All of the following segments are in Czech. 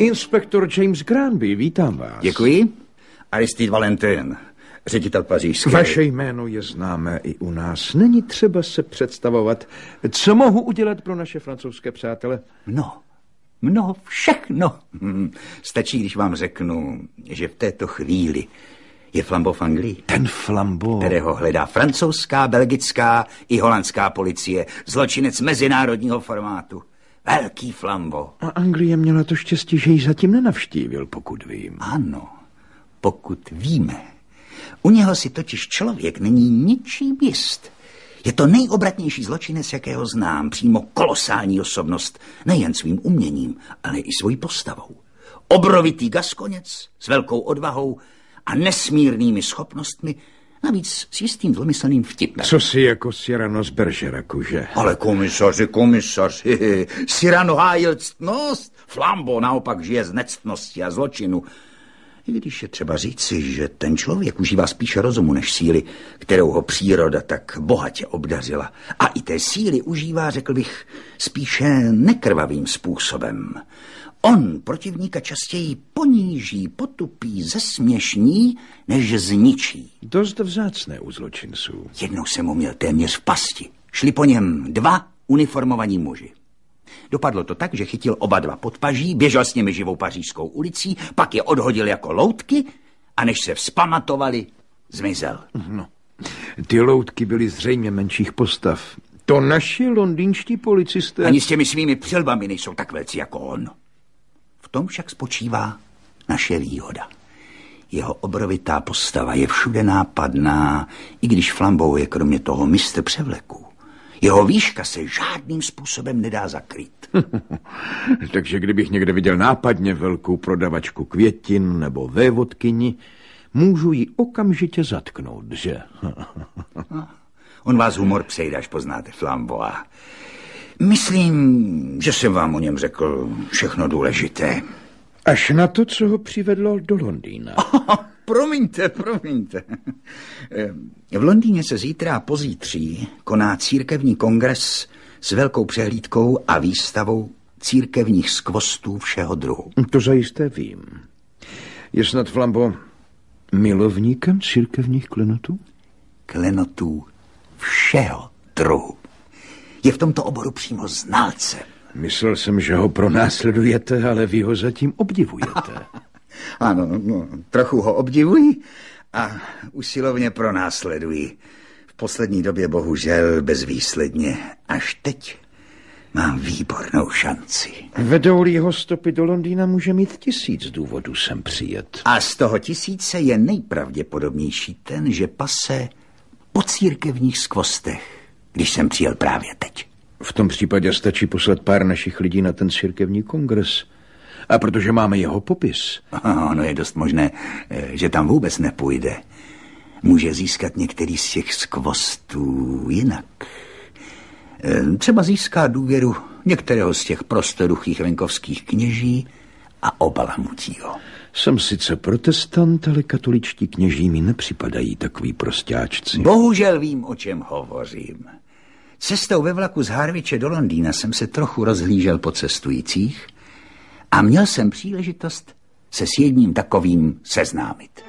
Inspektor James Granby, vítám vás. Děkuji. Aristide Valentin, ředitel pařížské. Vaše jméno je známé i u nás. Není třeba se představovat. Co mohu udělat pro naše francouzské přátele? Mnoho, všechno. Stačí, když vám řeknu, že v této chvíli je Flambeau v Anglii. Ten Flambeau, kterého hledá francouzská, belgická i holandská policie. Zločinec mezinárodního formátu. Velký Flambeau. A Anglie měla to štěstí, že ji zatím nenavštívil, pokud vím. Ano, pokud víme. U něho si totiž člověk není ničím jist. Je to nejobratnější zločinec, jakého znám. Přímo kolosální osobnost. Nejen svým uměním, ale i svojí postavou. Obrovitý gaskoněc s velkou odvahou a nesmírnými schopnostmi, navíc s jistým zlomyslným vtipem. Co si jako Cyrano z Bergeracu, že? Ale komisaři, Cyrano hájil ctnost, Flambeau naopak žije z nectnosti a zločinu. I když je třeba říci, že ten člověk užívá spíše rozumu než síly, kterou ho příroda tak bohatě obdařila. A i té síly užívá, řekl bych, spíše nekrvavým způsobem. On protivníka častěji poníží, potupí, zesměšní, než zničí. Dost vzácné u zločinců. Jednou jsem mu měl téměř v pasti. Šli po něm 2 uniformovaní muži. Dopadlo to tak, že chytil oba 2 pod paží, běžel s nimi živou pařížskou ulicí, pak je odhodil jako loutky a než se vzpamatovali, zmizel. No, ty loutky byly zřejmě menších postav. To naši londýnští policisté... Ani s těmi svými přilbami nejsou tak velcí jako on. V tom však spočívá naše výhoda. Jeho obrovitá postava je všude nápadná, i když Flambeau je kromě toho mistr převleků. Jeho výška se žádným způsobem nedá zakrýt. Takže kdybych někde viděl nápadně velkou prodavačku květin nebo vévodkyni, můžu ji okamžitě zatknout, že? On vás humor přejde, až poznáte Flambeaua. Myslím, že jsem vám o něm řekl všechno důležité. Až na to, co ho přivedlo do Londýna. Promiňte. V Londýně se zítra a pozítří koná církevní kongres s velkou přehlídkou a výstavou církevních skvostů všeho druhu. To zajisté vím. Je snad Flambeau milovníkem církevních klenotů? Klenotů všeho druhu. Je v tomto oboru přímo znalcem. Myslel jsem, že ho pronásledujete, ale vy ho zatím obdivujete. Ano, trochu ho obdivuji a usilovně pronásleduji. V poslední době bohužel bezvýsledně. Až teď mám výbornou šanci. Vedou-li jeho stopy do Londýna, může mít 1000 důvodů sem přijet. A z toho 1000 je nejpravděpodobnější ten, že pase po církevních skvostech, když jsem přijel právě teď. V tom případě stačí poslat pár našich lidí na ten církevní kongres. A protože máme jeho popis. Ono je dost možné, že tam vůbec nepůjde. Může získat některý z těch skvostů jinak. Třeba získá důvěru některého z těch prostoduchých venkovských kněží a obalamutí ho. Jsem sice protestant, ale katoličtí kněží mi nepřipadají takový prostáčci. Bohužel vím, o čem hovořím. Cestou ve vlaku z Harwiche do Londýna jsem se trochu rozhlížel po cestujících a měl jsem příležitost se s jedním takovým seznámit.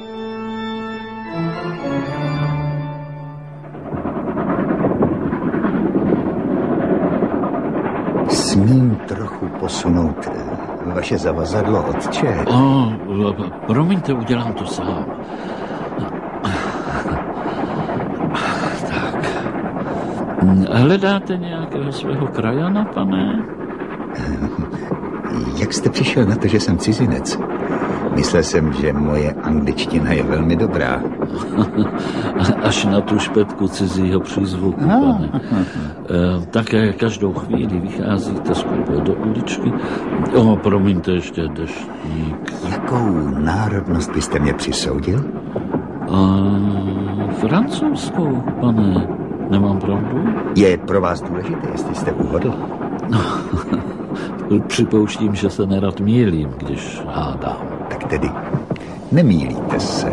Smím trochu posunout vaše zavazadlo, otče? Promiňte, udělám to sám. Tak. Hledáte nějakého svého krajana, pane? Jak jste přišel na to, že jsem cizinec? Myslel jsem, že moje angličtina je velmi dobrá. Až na tu špetku cizího přízvuku, pane. Také každou chvíli vycházíte z koupě do uličky. Promiňte, ještě deštník. Jakou národnost byste mě přisoudil? Francouzskou, pane. Nemám pravdu? Je pro vás důležité, jestli jste uhodl? Připouštím, že se nerad mýlím, když hádám. Tak tedy nemýlíte se.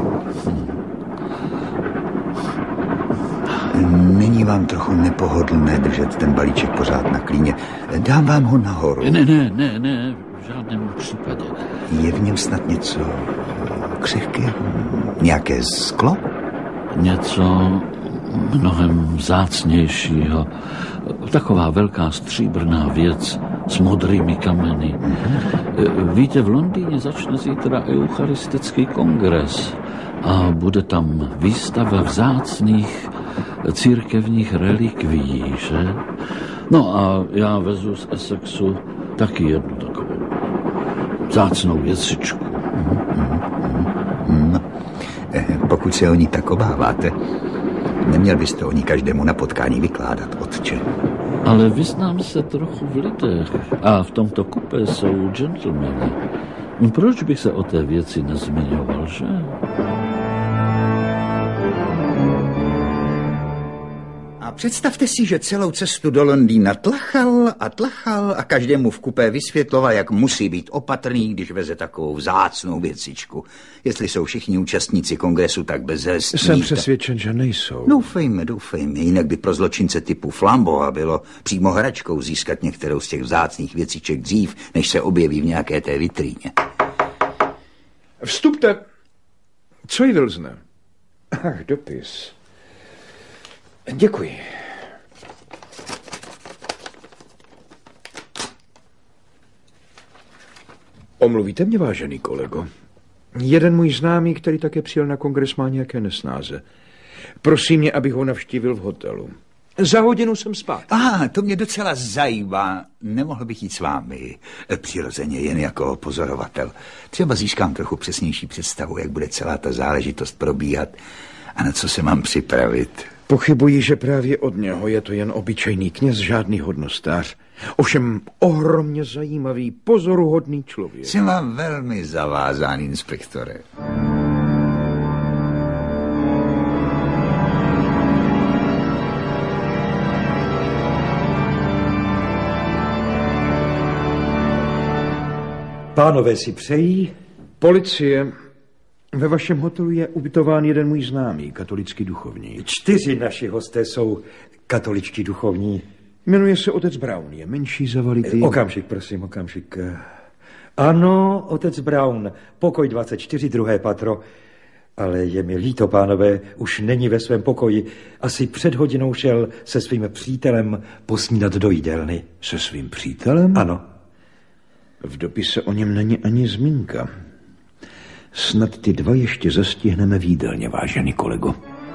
Není vám trochu nepohodlné držet ten balíček pořád na klíně? Dám vám ho nahoru. Ne, v žádném případě. Je v něm snad něco křehkého? Nějaké sklo? Něco mnohem vzácnějšího. Taková velká stříbrná věc s modrými kameny. Víte, v Londýně začne zítra eucharistický kongres a bude tam výstava vzácných církevních relikvií, že? No a já vezu z Essexu taky jednu takovou vzácnou věcičku. No, pokud se o ní tak obáváte, neměl byste o ní každému na potkání vykládat, otče. Ale vyznám se trochu v lidech a v tomto kupé jsou gentlemani. Proč bych se o té věci nezmiňoval, že? A představte si, že celou cestu do Londýna tlachal a každému v kupé vysvětloval, jak musí být opatrný, když veze takovou vzácnou věcičku. Jestli jsou všichni účastníci kongresu tak bezhestní. Jsem přesvědčen, že nejsou. Doufejme, jinak by pro zločince typu Flamboa bylo přímo hračkou získat některou z těch vzácných věciček dřív, než se objeví v nějaké té vitríně. Vstupte. Co jí Wilsone? Ach, dopis. Děkuji. Omluvíte mě, vážený kolego? Jeden můj známý, který také přijel na kongres, má nějaké nesnáze. Prosím mě, abych ho navštívil v hotelu. Za hodinu jsem spát. To mě docela zajímá. Nemohl bych jít s vámi. Přirozeně jen jako pozorovatel. Třeba získám trochu přesnější představu, jak bude celá ta záležitost probíhat a na co se mám připravit. Pochybuji, že právě od něho je to jen obyčejný kněz, žádný hodnostář. Ovšem ohromně zajímavý, pozoruhodný člověk. Jsem vám velmi zavázán, inspektore. Pánové si přejí? Policie. Ve vašem hotelu je ubytován jeden můj známý, katolický duchovní. 4 naši hosté jsou katoličtí duchovní. Jmenuje se otec Brown, je menší, zavalitý. Okamžik, prosím, okamžik. Ano, otec Brown, pokoj 24, druhé patro. Ale je mi líto, pánové, už není ve svém pokoji. Asi před hodinou šel se svým přítelem posnídat do jídelny. Se svým přítelem? Ano. V dopise o něm není ani zmínka. Snad ty dva ještě zastihneme v jídelně, vážený kolego.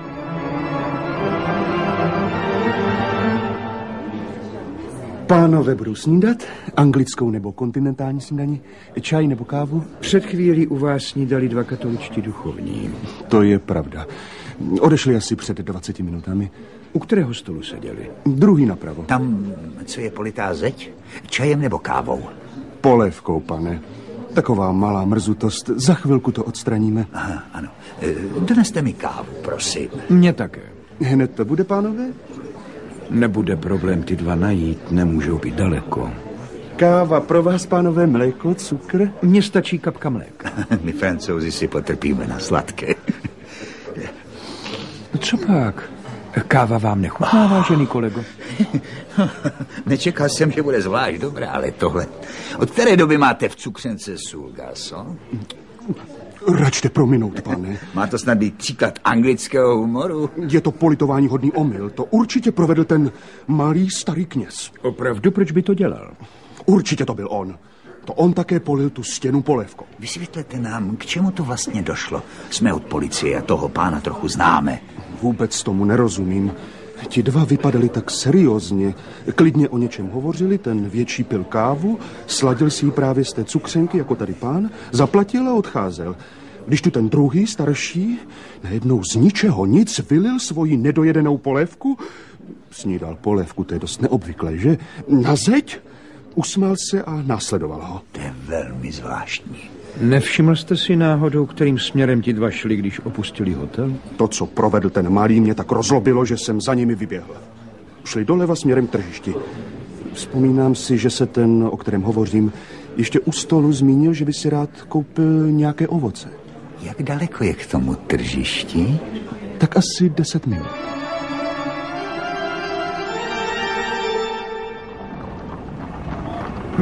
Pánové budou snídat? Anglickou nebo kontinentální snídani? Čaj nebo kávu? Před chvílí u vás snídali 2 katoličtí duchovní. To je pravda. Odešli asi před 20 minutami. U kterého stolu seděli? Druhý napravo. Tam, co je politá zeď? Čajem nebo kávou? Polévkou, pane. Taková malá mrzutost. Za chvilku to odstraníme. Aha, ano. Doneste mi kávu, prosím. Mně také. Hned to bude, pánové? Nebude problém ty dva najít, nemůžou být daleko. Káva pro vás, pánové, mléko, cukr? Mně stačí kapka mléka. My Francouzi si potrpíme na sladké. Co pak? Káva vám nechutná, vážený kolego? Nečekal jsem, že bude zvlášť dobrá, ale tohle. Od které doby máte v cukřence sůl, garçon? Račte prominout, pane. Má to snad být příklad anglického humoru? Je to politování hodný omyl. To určitě provedl ten malý starý kněz. Opravdu, proč by to dělal? Určitě to byl on. To on také polil tu stěnu polévkou. Vysvětlete nám, k čemu to vlastně došlo. Jsme od policie a toho pána trochu známe. Vůbec tomu nerozumím. Ti dva vypadali tak seriózně. Klidně o něčem hovořili, ten větší pil kávu, sladil si ji právě z té cukřenky, jako tady pán, zaplatil a odcházel. Když tu ten druhý, starší, najednou z ničeho nic vylil svoji nedojedenou polévku, snídal polévku, to je dost neobvyklé, že? Na zeď, usmál se a následoval ho. To je velmi zvláštní. Nevšiml jste si náhodou, kterým směrem ti dva šli, když opustili hotel? To, co provedl ten malý, mě tak rozlobilo, že jsem za nimi vyběhl. Šli doleva směrem k tržišti. Vzpomínám si, že se ten, o kterém hovořím, ještě u stolu zmínil, že by si rád koupil nějaké ovoce. Jak daleko je k tomu tržišti? Tak asi 10 minut.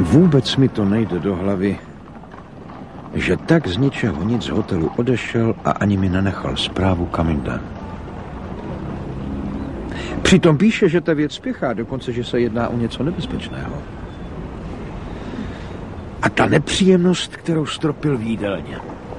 Vůbec mi to nejde do hlavy, že tak z ničeho nic z hotelu odešel a ani mi nenechal zprávu, kam jde. Přitom píše, že ta věc spěchá, dokonce, že se jedná o něco nebezpečného. A ta nepříjemnost, kterou stropil v jídelně.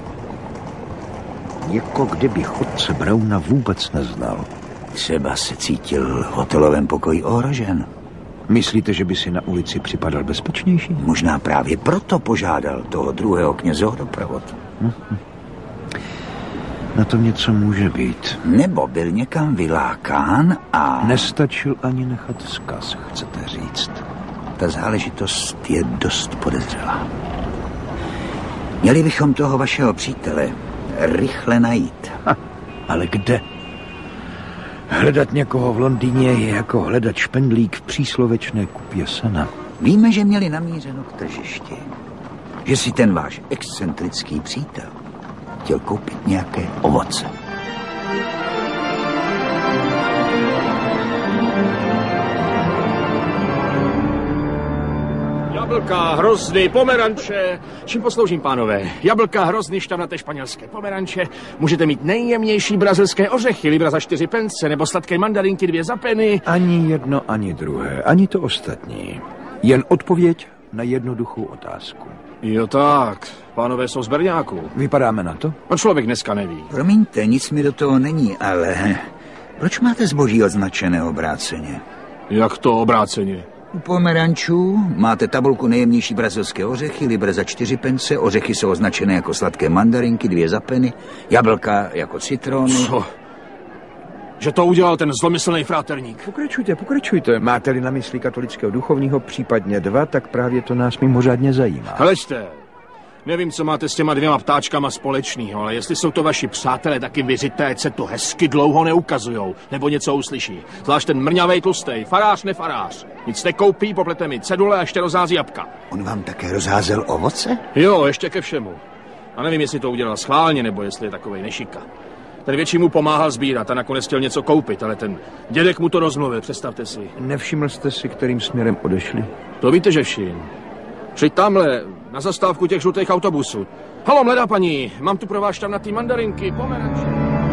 Jako kdyby chodce Brauna vůbec neznal. Třeba se cítil v hotelovém pokoji ohrožen. Myslíte, že by si na ulici připadal bezpečnější? Možná právě proto požádal toho druhého kněze o doprovod. Na tom něco může být. Nebo byl někam vylákán a... Nestačil ani nechat vzkaz, chcete říct. Ta záležitost je dost podezřelá. Měli bychom toho vašeho přítele rychle najít. Ale kde? Hledat někoho v Londýně je jako hledat špendlík v příslovečné kupě sena. Víme, že měli namířeno k tržišti. Že si ten váš excentrický přítel chtěl koupit nějaké ovoce. Jablka, hrozny, pomeranče. Čím posloužím, pánové? Jablka, hrozny, šťavnaté španělské pomeranče. Můžete mít nejjemnější brazilské ořechy, libra za 4 pence, nebo sladké mandarinky 2 za penny. Ani jedno, ani druhé, ani to ostatní. Jen odpověď na jednoduchou otázku. Jo tak, pánové jsou z Berňáku. Vypadáme na to? A člověk dneska neví. Promiňte, nic mi do toho není, ale... Proč máte zboží označené obráceně? Jak to obráceně? U pomerančů máte tabulku nejjemnější brazilské ořechy, libra za 4 pence, ořechy jsou označené jako sladké mandarinky, 2 za penny, jablka jako citrony. Co? Že to udělal ten zlomyslný fráterník. Pokračujte. Máte-li na mysli katolického duchovního, případně 2, tak právě to nás mimořádně zajímá. Hleďte, nevím, co máte s těma 2 ptáčkama společného, ale jestli jsou to vaši přátelé, taky vyřité, ať se to hezky dlouho neukazujou, nebo něco uslyší. Zvlášť ten mrňavej tlustej, farář, nefarář. Nic nekoupí, poplete mi cedule a ještě rozhází jabka. On vám také rozházel ovoce? Jo, ještě ke všemu. A nevím, jestli to udělal schválně, nebo jestli je takovej nešika. Ten větší mu pomáhal sbírat a nakonec chtěl něco koupit, ale ten dědek mu to rozmluvil, představte si. Nevšiml jste si, kterým směrem odešli? To víte, že všim. Šli tamhle, na zastávku těch žlutých autobusů. Halo, mladá paní, mám tu pro vás šťavnatý mandarinky, pomeranče.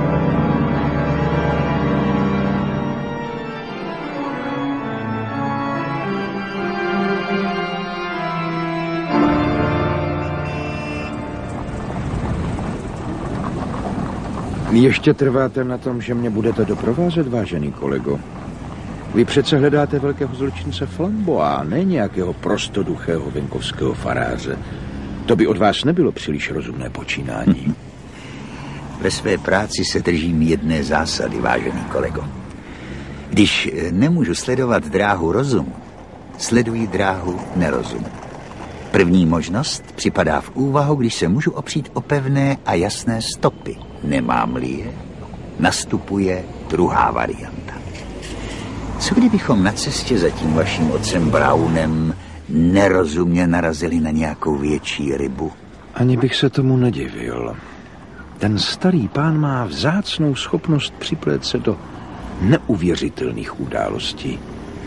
Ještě trváte na tom, že mě budete doprovázet, vážený kolego? Vy přece hledáte velkého zločince Flamboa, ne nějakého prostoduchého venkovského faráře. To by od vás nebylo příliš rozumné počínání. Ve své práci se držím jedné zásady, vážený kolego. Když nemůžu sledovat dráhu rozumu, sleduji dráhu nerozumu. První možnost připadá v úvahu, když se můžu opřít o pevné a jasné stopy. Nemám-li je, nastupuje druhá varianta. Co kdybychom na cestě za tím vaším otcem Braunem nerozumně narazili na nějakou větší rybu? Ani bych se tomu nedivil. Ten starý pán má vzácnou schopnost připlét se do neuvěřitelných událostí.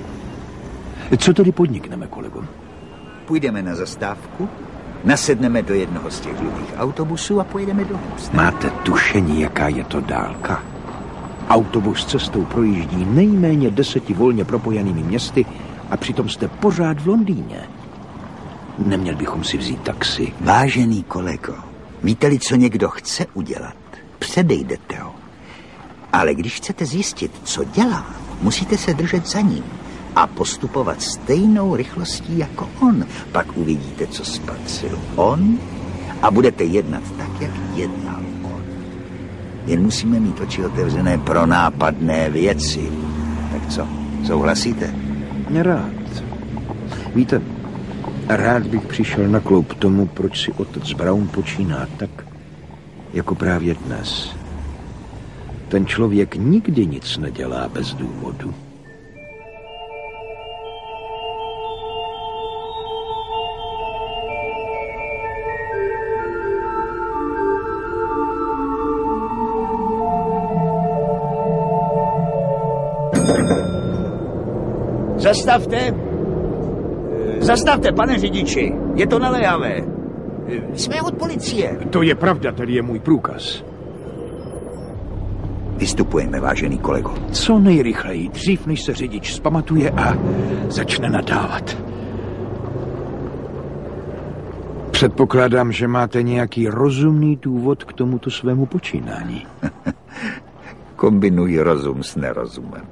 Co tedy podnikneme, kolego? Půjdeme na zastávku, nasedneme do jednoho z těch žlutých autobusů a pojedeme do Houston. Máte tušení, jaká je to dálka? Autobus cestou projíždí nejméně 10 volně propojenými městy a přitom jste pořád v Londýně. Neměl bychom si vzít taxi. Vážený kolego, víte-li, co někdo chce udělat, předejdete ho. Ale když chcete zjistit, co dělá, musíte se držet za ním a postupovat stejnou rychlostí jako on. Pak uvidíte, co spatřil on a budete jednat tak, jak jednal on. Jen musíme mít oči otevřené pro nápadné věci. Tak co, souhlasíte? Rád. Víte, rád bych přišel na kloub tomu, proč si otec Braun počíná tak, jako právě dnes. Ten člověk nikdy nic nedělá bez důvodu. Zastavte. Zastavte, pane řidiči, je to naléhavé. Jsme od policie. To je pravda, tady je můj průkaz. Vystupujeme, vážený kolego. Co nejrychleji, dřív než se řidič zpamatuje a začne nadávat. Předpokládám, že máte nějaký rozumný důvod k tomuto svému počínání. Kombinuji rozum s nerozumem.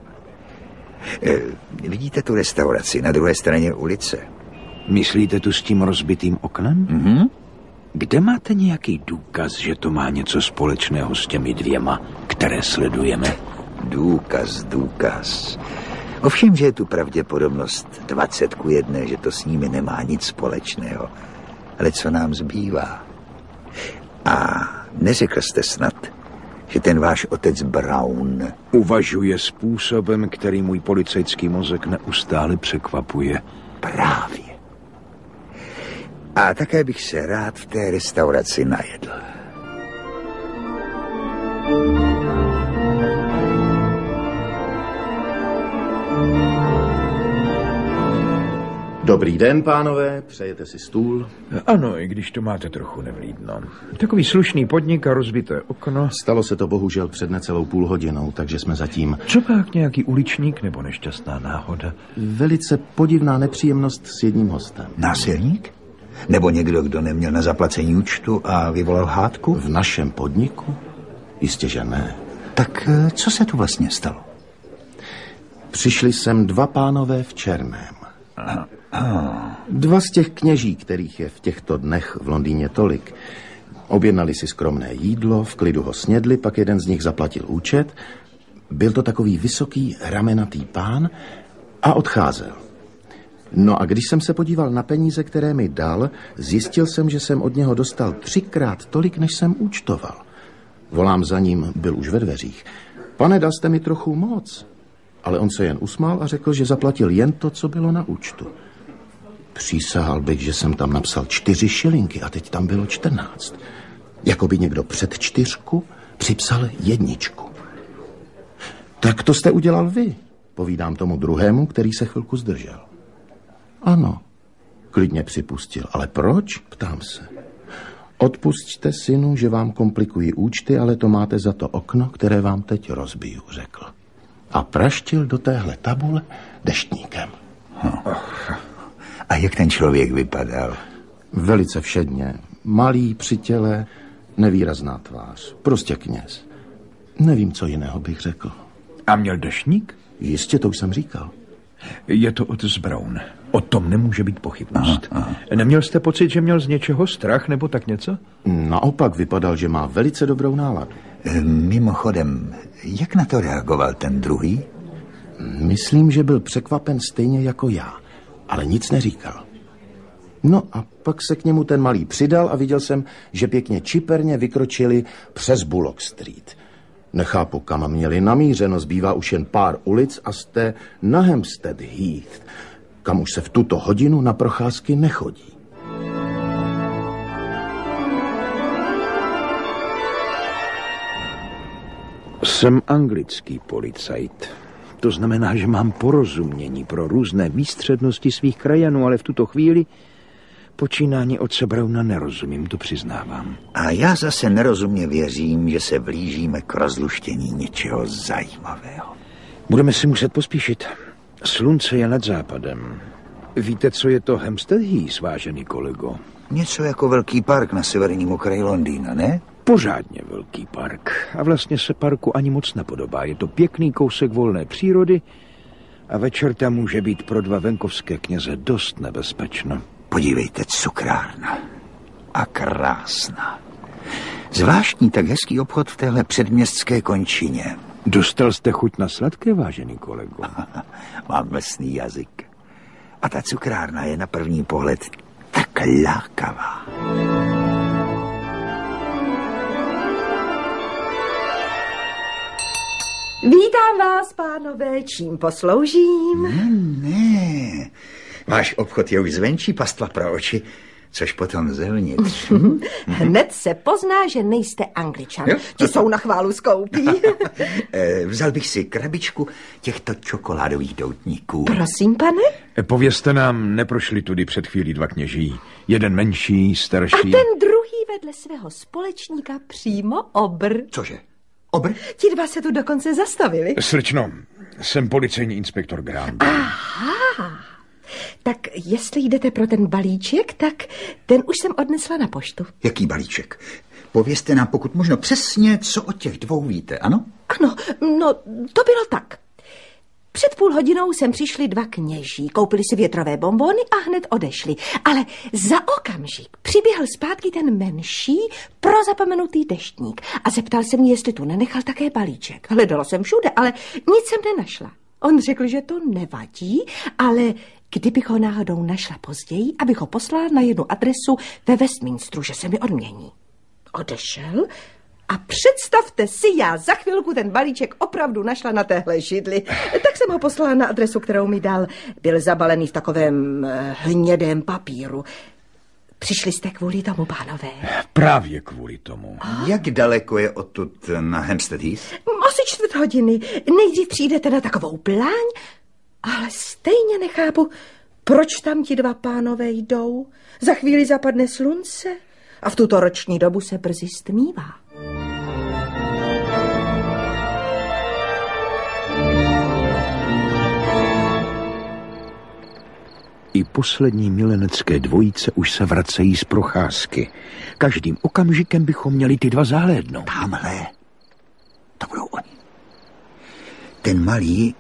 Vidíte tu restauraci na druhé straně ulice? Myslíte tu s tím rozbitým oknem? Mhm. Kde máte nějaký důkaz, že to má něco společného s těmi dvěma, které sledujeme? Důkaz. Ovšem, že je tu pravděpodobnost 20:1, že to s nimi nemá nic společného. Ale co nám zbývá? A neřekl jste snad, že ten váš otec Brown Uvažuje způsobem, který můj policejský mozek neustále překvapuje. právě. A také bych se rád v té restauraci najedl. Dobrý den, pánové, přejete si stůl? Ano, i když to máte trochu nevlídno. Takový slušný podnik a rozbité okno. Stalo se to bohužel před necelou půl hodinou, takže jsme zatím... Co pak nějaký uličník nebo nešťastná náhoda? Velice podivná nepříjemnost s jedním hostem. Násilník? Nebo někdo, kdo neměl na zaplacení účtu a vyvolal hádku? V našem podniku? Jistě, že ne. Tak co se tu vlastně stalo? Přišli sem dva pánové v černém. Dva z těch kněží, kterých je v těchto dnech v Londýně tolik. Objednali si skromné jídlo, v klidu ho snědli, pak jeden z nich zaplatil účet. Byl to takový vysoký, ramenatý pán a odcházel. No a když jsem se podíval na peníze, které mi dal, zjistil jsem, že jsem od něho dostal 3krát tolik, než jsem účtoval. Volám za ním, byl už ve dveřích. Pane, dal jste mi trochu moc. Ale on se jen usmál a řekl, že zaplatil jen to, co bylo na účtu. Přísahal bych, že jsem tam napsal 4 šilinky a teď tam bylo 14. Jakoby někdo před 4 připsal 1. Tak to jste udělal vy, povídám tomu druhému, který se chvilku zdržel. Ano, klidně připustil. Ale proč? Ptám se. Odpusťte, synu, že vám komplikují účty, ale to máte za to okno, které vám teď rozbiju, řekl. A praštil do téhle tabule deštníkem. A jak ten člověk vypadal? Velice všedně. Malý, při těle, nevýrazná tvář. Prostě kněz. Nevím, co jiného bych řekl. A měl deštník? Jistě, to už jsem říkal. Je to otec Brown. O tom nemůže být pochybnost. Neměl jste pocit, že měl z něčeho strach nebo tak něco? Naopak vypadal, že má velice dobrou náladu. Mimochodem, jak na to reagoval ten druhý? Myslím, že byl překvapen stejně jako já, ale nic neříkal. No a pak se k němu ten malý přidal a viděl jsem, že pěkně čiperně vykročili přes Bullock Street. Nechápu, kam měli namířeno, zbývá už jen pár ulic a jste na Hampstead Heath, kam už se v tuto hodinu na procházky nechodí. Jsem anglický policajt. To znamená, že mám porozumění pro různé výstřednosti svých krajanů, ale v tuto chvíli počínání otce Browna nerozumím, to přiznávám. A já zase nerozumně věřím, že se blížíme k rozluštění něčeho zajímavého. Budeme si muset pospíšit. Slunce je nad západem. Víte, co je to Hampstead Heath, vážený kolego? Něco jako velký park na severním okraji Londýna, ne? Pořádně velký park. A vlastně se parku ani moc nepodobá. Je to pěkný kousek volné přírody a večer tam může být pro dva venkovské kněze dost nebezpečno. Podívejte, cukrárna. A krásná. Zvláštní tak hezký obchod v téhle předměstské končině. Dostal jste chuť na sladké, vážený kolego? Mám mlsný jazyk. A ta cukrárna je na první pohled tak lákavá. Vítám vás, pánové, čím posloužím? Ne. Váš obchod je už zvenčí, pastva pro oči. Což potom zevnitř. Hned se pozná, že nejste Angličan. Ti jsou na chválu skoupí. Vzal bych si krabičku těchto čokoládových doutníků. Prosím, pane? Povězte nám, neprošli tudy před chvílí dva kněží. Jeden menší, starší. A ten druhý vedle svého společníka přímo obr. Cože? Obr? Ti dva se tu dokonce zastavili. Slečno, jsem policejní inspektor Grant. Aha. Tak jestli jdete pro ten balíček, tak ten už jsem odnesla na poštu. Jaký balíček? Povězte nám pokud možno přesně, co o těch dvou víte, ano? Ano, no to bylo tak. Před půl hodinou sem přišli dva kněží, koupili si větrové bonbony a hned odešli. Ale za okamžik přiběhl zpátky ten menší prozapomenutý deštník a zeptal se mě, jestli tu nenechal také balíček. Hledala jsem všude, ale nic jsem nenašla. On řekl, že to nevadí, ale kdybych ho náhodou našla později, abych ho poslala na jednu adresu ve Westminsteru, že se mi odmění. Odešel a představte si, já za chvilku ten balíček opravdu našla na téhle židli. Tak jsem ho poslala na adresu, kterou mi dal. Byl zabalený v takovém hnědém papíru. Přišli jste kvůli tomu, pánové? Právě kvůli tomu. Jak daleko je odtud na Hampstead Heath? Asi 4 hodiny. Nejdřív přijdete na takovou pláň, ale stejně nechápu, proč tam ti dva pánové jdou. Za chvíli zapadne slunce a v tuto roční dobu se brzy stmívá. I poslední milenecké dvojice už se vracejí z procházky. Každým okamžikem bychom měli ty dva zahlédnout. Tamhle. To budou oni. Ten malý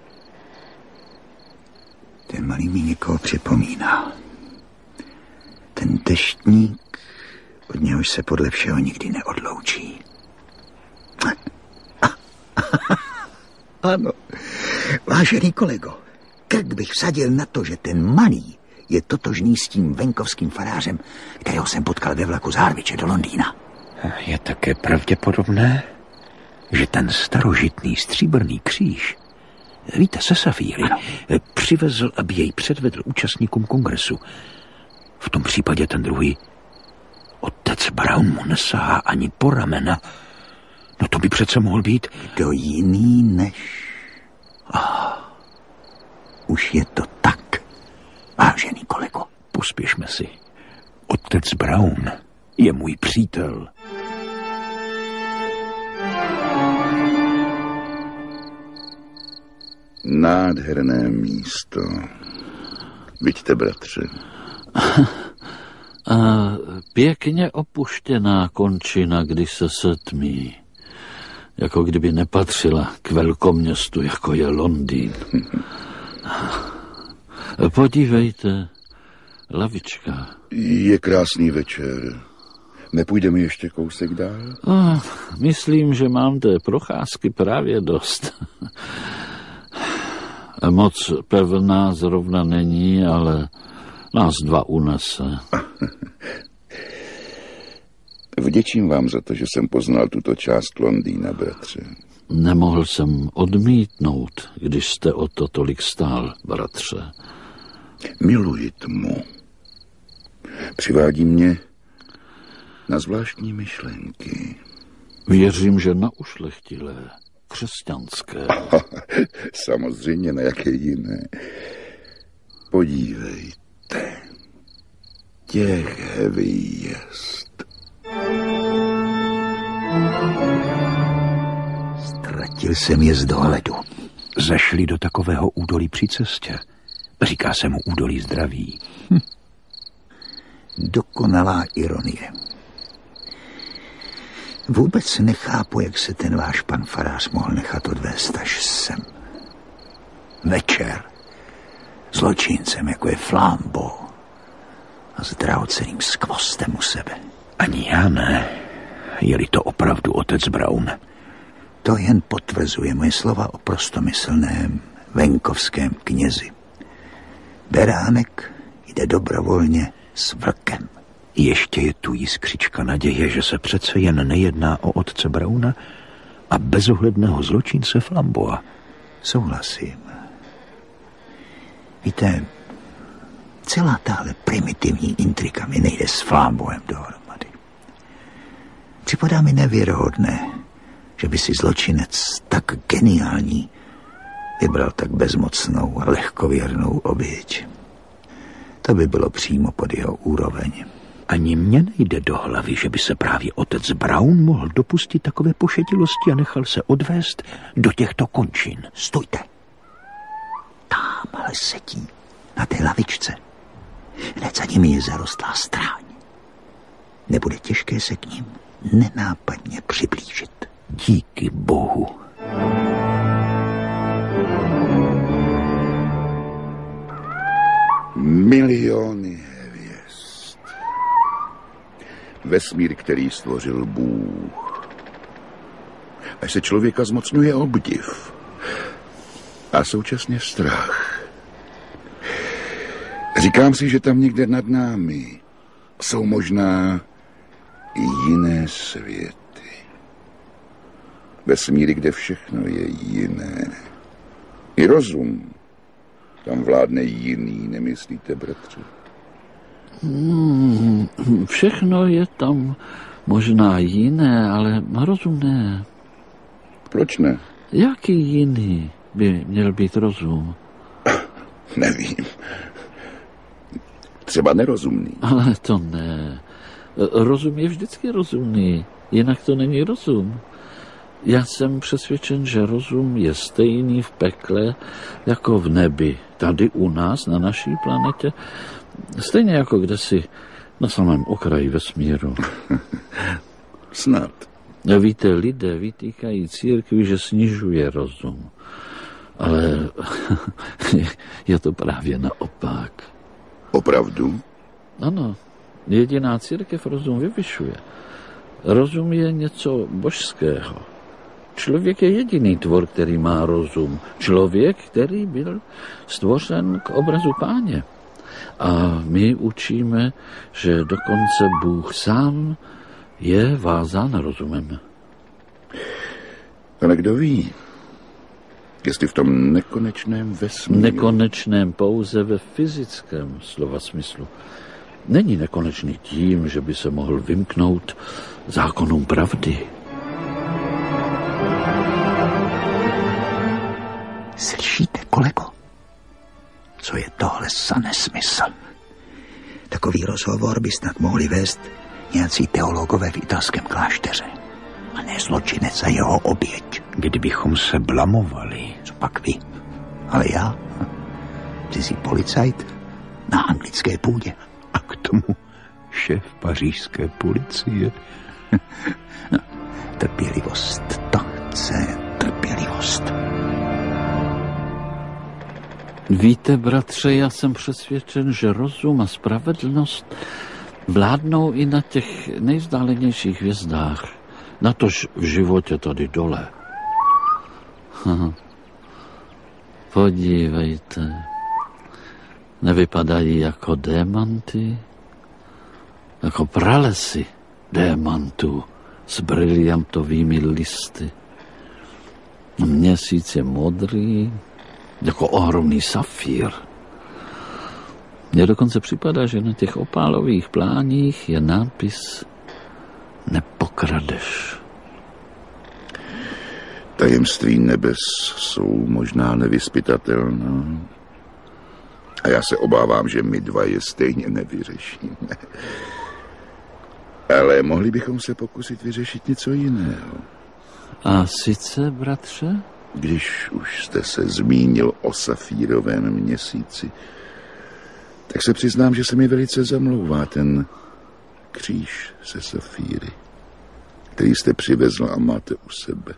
mi někoho připomíná. Ten deštník, od něhož se podle všeho nikdy neodloučí. Ano, vážený kolego, krk bych vsadil na to, že ten malý je totožný s tím venkovským farářem, kterého jsem potkal ve vlaku z Harwiche do Londýna. Je také pravděpodobné, že ten starožitný stříbrný kříž, víte, se safíry, přivezl, aby jej předvedl účastníkům kongresu. V tom případě ten druhý, otec Brown, mu nesahá ani po ramena. No to by přece mohl být... Kdo jiný než... Už je to tak, vážený kolego. Pospěšme si. Otec Brown je můj přítel. Nádherné místo. Vidíte, bratře. A pěkně opuštěná končina, když se setmí. Jako kdyby nepatřila k velkoměstu, jako je Londýn. Podívejte, lavička. Je krásný večer. Nepůjdeme ještě kousek dál? Myslím, že mám té procházky právě dost. Moc pevná zrovna není, ale nás dva unese. Vděčím vám za to, že jsem poznal tuto část Londýna, bratře. Nemohl jsem odmítnout, když jste o to tolik stál, bratře. Miluji tmu. Přivádí mě na zvláštní myšlenky. Věřím, že na ušlechtilé, křesťanské. Samozřejmě, na jaké jiné. Podívejte. Těch hvězd. Ztratil jsem je z dohledu. Zašli do takového údolí při cestě. Říká se mu údolí zdraví. Dokonalá ironie. Vůbec nechápu, jak se ten váš pan farář mohl nechat odvést až sem. Večer. Zločincem, jako je Flambeau. A s drahoceným skvostem u sebe. Ani já ne. Je-li to opravdu otec Brown. To jen potvrzuje moje slova o prostomyslném venkovském knězi. Beránek jde dobrovolně s vlkem. Ještě je tu jiskřička naděje, že se přece jen nejedná o otce Browna a bezohledného zločince Flambeaua. Souhlasím. Víte, celá tahle primitivní intrika mi nejde s Flamboem dohromady. Připadá mi nevěrohodné, že by si zločinec tak geniální vybral tak bezmocnou a lehkověrnou oběť. To by bylo přímo pod jeho úroveň. Ani mně nejde do hlavy, že by se právě otec Brown mohl dopustit takové pošetilosti a nechal se odvést do těchto končin. Stůjte. Támhle sedí na té lavičce. Hned za nimi je zarostlá stráň. Nebude těžké se k ním nenápadně přiblížit. Díky Bohu. Miliony hvězd. Vesmír, který stvořil Bůh. Až se člověka zmocňuje obdiv a současně strach. Říkám si, že tam někde nad námi jsou možná i jiné světy. Vesmíry, kde všechno je jiné. I rozum. Tam vládne jiný, nemyslíte, bratře? Všechno je tam možná jiné, ale rozum ne. Proč ne? Jaký jiný by měl být rozum? Nevím. Třeba nerozumný. Ale to ne. Rozum je vždycky rozumný, jinak to není rozum. Já jsem přesvědčen, že rozum je stejný v pekle jako v nebi. Tady u nás, na naší planetě, stejně jako kdesi na samém okraji vesmíru. Snad. Víte, lidé vytýkají církvi, že snižuje rozum. Ale je to právě naopak. Opravdu? Ano, jediná církev rozum vyvyšuje. Rozum je něco božského. Člověk je jediný tvor, který má rozum. Člověk, který byl stvořen k obrazu Páně. A my učíme, že dokonce Bůh sám je vázán rozumem. Ale kdo ví, jestli v tom nekonečném vesmíru... Nekonečném pouze ve fyzickém slova smyslu. Není nekonečný tím, že by se mohl vymknout zákonům pravdy. Slyšíte, kolego? Co je tohle za nesmysl? Takový rozhovor by snad mohli vést nějací teologové v italském klášteře. A ne zločinec a jeho oběť. Kdybychom se blamovali. Co pak vy? Ale já? Cizí policajt na anglické půdě. A k tomu šéf pařížské policie. Trpělivost, to chce trpělivost. Víte, bratře, já jsem přesvědčen, že rozum a spravedlnost vládnou i na těch nejvzdálenějších hvězdách. Natož v životě tady dole. Podívejte. Nevypadají jako démanty, jako pralesy démantů s briliantovými listy. Měsíc je modrý, jako ohromný safír. Mně dokonce připadá, že na těch opálových pláních je nápis Nepokradeš. Tajemství nebes jsou možná nevyzpytatelná. A já se obávám, že my dva je stejně nevyřešíme. Ale mohli bychom se pokusit vyřešit něco jiného. A sice, bratře? Když už jste se zmínil o safírovém měsíci, tak se přiznám, že se mi velice zamlouvá ten kříž se safíry, který jste přivezl a máte u sebe.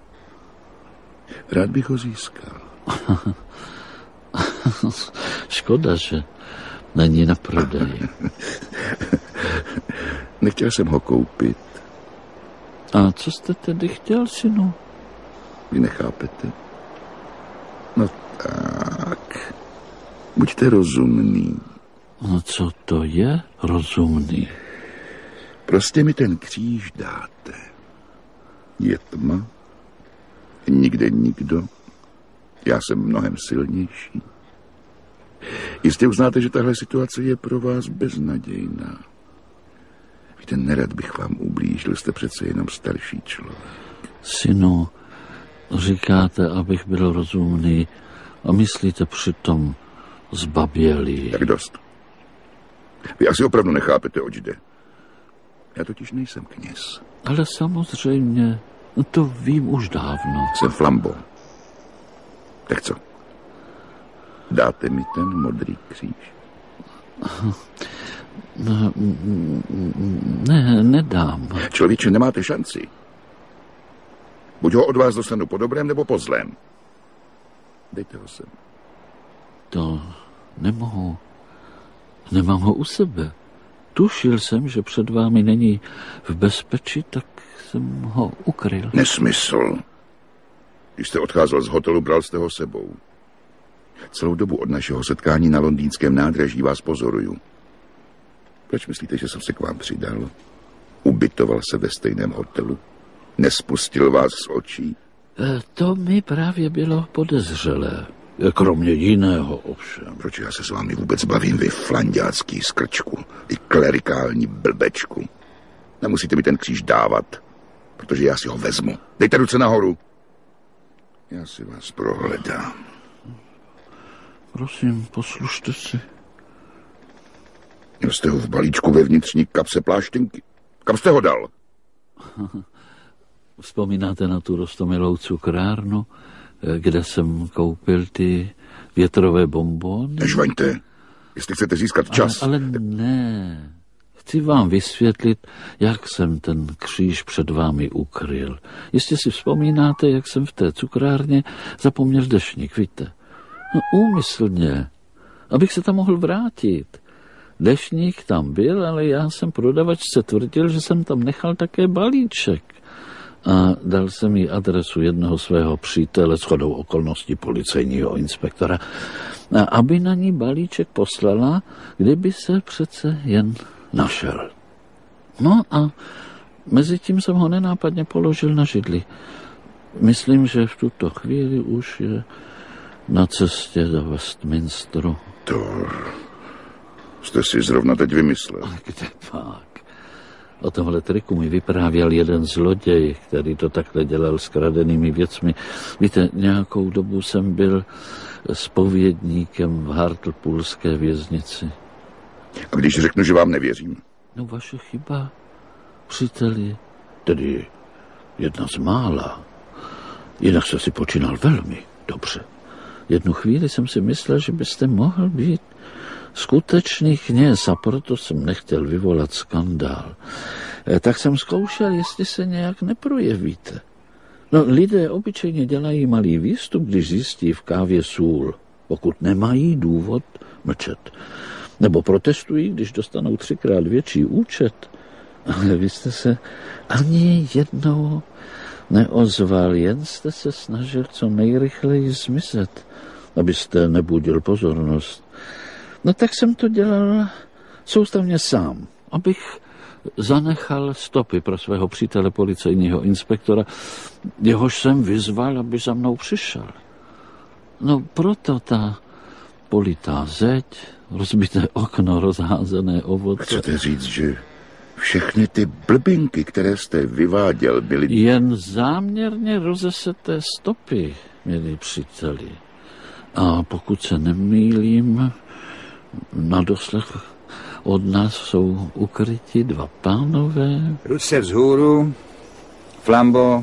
Rád bych ho získal. Škoda, že není na prodej. Nechtěl jsem ho koupit. A co jste tedy chtěl, synu? Vy nechápete? No tak. Buďte rozumný. No co to je rozumný? Prostě mi ten kříž dáte. Je tma. Nikde nikdo. Já jsem mnohem silnější. Jistě uznáte, že tahle situace je pro vás beznadějná. Víte, nerad bych vám ublížil, jste přece jenom starší člověk. Synu, říkáte, abych byl rozumný a myslíte přitom zbabělý. Tak dost. Vy asi opravdu nechápete, oč jde. Já totiž nejsem kněz. Ale samozřejmě, to vím už dávno. Jsem Flambo. Tak co? Dáte mi ten modrý kříž? Ne, nedám. Člověče, nemáte šanci. Buď ho od vás dostanu po dobrém, nebo po zlém. Dejte ho sem. To nemohu. Nemám ho u sebe. Tušil jsem, že před vámi není v bezpečí, tak jsem ho ukryl. Nesmysl. Když jste odcházel z hotelu, bral jste ho sebou. Celou dobu od našeho setkání na londýnském nádraží vás pozoruju. Proč myslíte, že jsem se k vám přidal? Ubytoval se ve stejném hotelu? Nespustil vás z očí? To mi právě bylo podezřelé. Kromě jiného ovšem. Proč já se s vámi vůbec bavím, vy flanďácký skrčku, vy klerikální blbečku? Nemusíte mi ten kříž dávat, protože já si ho vezmu. Dejte ruce nahoru. Já si vás prohledám. Prosím, poslušte si. Měl jste ho v balíčku ve vnitřní kapse pláštěnky. Kam jste ho dal? Vzpomínáte na tu roztomilou cukrárnu, kde jsem koupil ty větrové bonbony? Nežvaňte, jestli chcete získat čas. Ale ne. Chci vám vysvětlit, jak jsem ten kříž před vámi ukryl. Jestli si vzpomínáte, jak jsem v té cukrárně zapomněl deštník, víte? No, úmyslně, abych se tam mohl vrátit. Deštník tam byl, ale já jsem prodavačce tvrdil, že jsem tam nechal také balíček. A dal jsem jí adresu jednoho svého přítele, shodou okolností policejního inspektora, a aby na ní balíček poslala, kdyby se přece jen našel. No a mezi tím jsem ho nenápadně položil na židli. Myslím, že v tuto chvíli už je na cestě do Westminsteru. To jste si zrovna teď vymyslel. A kde pak? O tomhle triku mi vyprávěl jeden zloděj, který to takhle dělal s kradenými věcmi. Víte, nějakou dobu jsem byl zpovědníkem v Hartlepoolské věznici. A když řeknu, že vám nevěřím? No, vaše chyba, příteli, tedy jedna z mála. Jinak se si počínal velmi dobře. Jednu chvíli jsem si myslel, že byste mohl být skutečný kněz, a proto jsem nechtěl vyvolat skandál. Tak jsem zkoušel, jestli se nějak neprojevíte. No, lidé obyčejně dělají malý výstup, když zjistí v kávě sůl, pokud nemají důvod mlčet. Nebo protestují, když dostanou 3krát větší účet. Ale vy jste se ani jednou neozval, jen jste se snažil co nejrychleji zmizet, abyste nebudil pozornost. No tak jsem to dělal soustavně sám, abych zanechal stopy pro svého přítele policejního inspektora, jehož jsem vyzval, aby za mnou přišel. No proto ta politá zeď, rozbité okno, rozházené ovoce. Chcete říct, že všechny ty blbinky, které jste vyváděl, byly... Jen záměrně rozeseté stopy, milí příteli. A pokud se nemýlím, na doslech od nás jsou ukryti 2 pánové. Ruce vzhůru, Flambo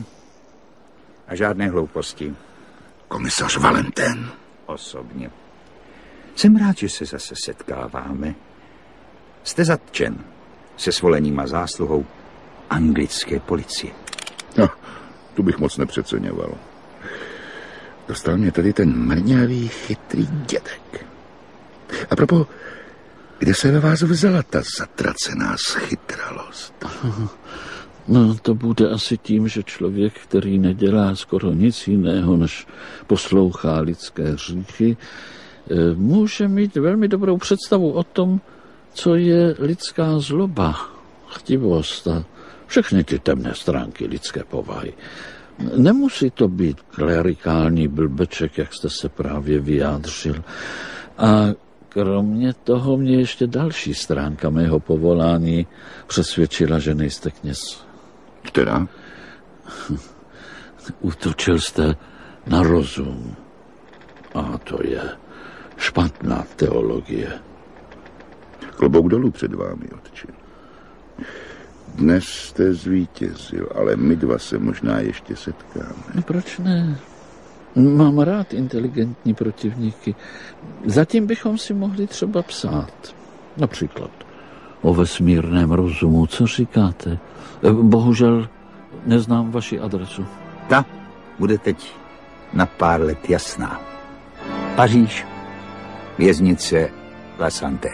a žádné hlouposti. Komisař Valentin. Osobně. Jsem rád, že se zase setkáváme. Jste zatčen se svolením a zásluhou anglické policie. No, tu bych moc nepřeceňoval. Dostal mě tady ten mrňavý, chytrý dědek. A propos, kde se ve vás vzala ta zatracená schytralost? No, to bude asi tím, že člověk, který nedělá skoro nic jiného, než poslouchá lidské hříchy, může mít velmi dobrou představu o tom, co je lidská zloba, chtivost a všechny ty temné stránky lidské povahy. Nemusí to být klerikální blbeček, jak jste se právě vyjádřil. A kromě toho mě ještě další stránka mého povolání přesvědčila, že nejste kněz. Která? Útočil jste na rozum. A to je špatná teologie. Klobouk dolů před vámi, otče. Dnes jste zvítězil, ale my dva se možná ještě setkáme. No proč ne? Mám rád inteligentní protivníky. Zatím bychom si mohli třeba psát. Například o vesmírném rozumu. Co říkáte? Bohužel neznám vaši adresu. Ta bude teď na pár let jasná. Paříž, věznice La Santé.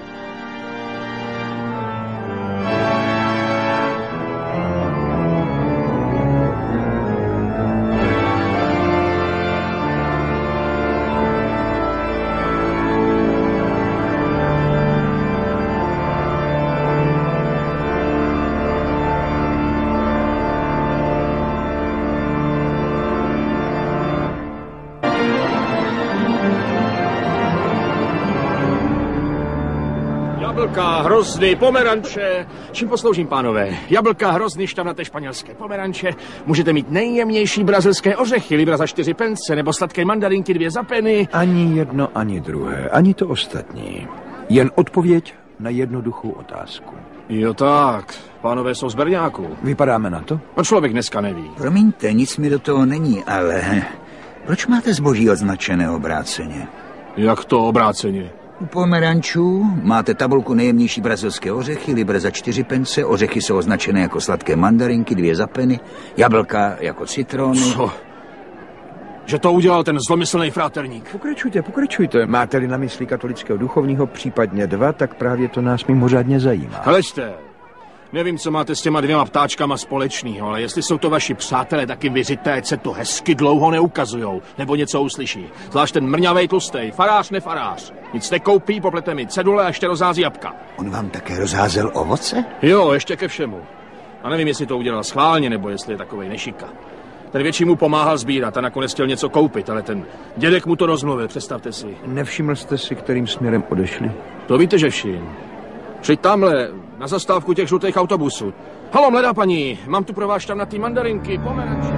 Jablka, hrozny, pomeranče. Čím posloužím, pánové? Jablka, hrozny, šťavnaté španělské pomeranče. Můžete mít nejjemnější brazilské ořechy, libra za 4 pence, nebo sladké mandarinky 2 za penny. Ani jedno, ani druhé, ani to ostatní. Jen odpověď na jednoduchou otázku. Jo tak, pánové jsou z Berňáku. Vypadáme na to? A člověk dneska neví. Promiňte, nic mi do toho není, ale proč máte zboží označené obráceně? Jak to obráceně? U pomerančů máte tabulku nejjemnější brazilské ořechy, libra za 4 pence, ořechy jsou označené jako sladké mandarinky, 2 za penny, jablka jako citrony. Co? Že to udělal ten zlomyslný fráterník. Pokračujte. Máte-li na mysli katolického duchovního, případně 2, tak právě to nás mimořádně zajímá. Hleďte, nevím, co máte s těma 2 ptáčkama společného, ale jestli jsou to vaši přátelé taky vyřité, ať se to hezky dlouho neukazujou, nebo něco uslyší. Zvlášť ten mrňavej tlustej, farář nefarář. Nic nekoupí, poplete mi cedule a ještě rozhází jabka. On vám také rozházel ovoce? Jo, ještě ke všemu. A nevím, jestli to udělal schválně, nebo jestli je takovej nešika. Ten větší mu pomáhal sbírat a nakonec chtěl něco koupit, ale ten dědek mu to rozmluvil, představte si. Nevšiml jste si, kterým směrem odešli? To víte, že všim. Přijď tamhle, na zastávku těch žlutých autobusů. Halo, mladá paní, mám tu pro vás šťavnatý mandarinky, pomeranče.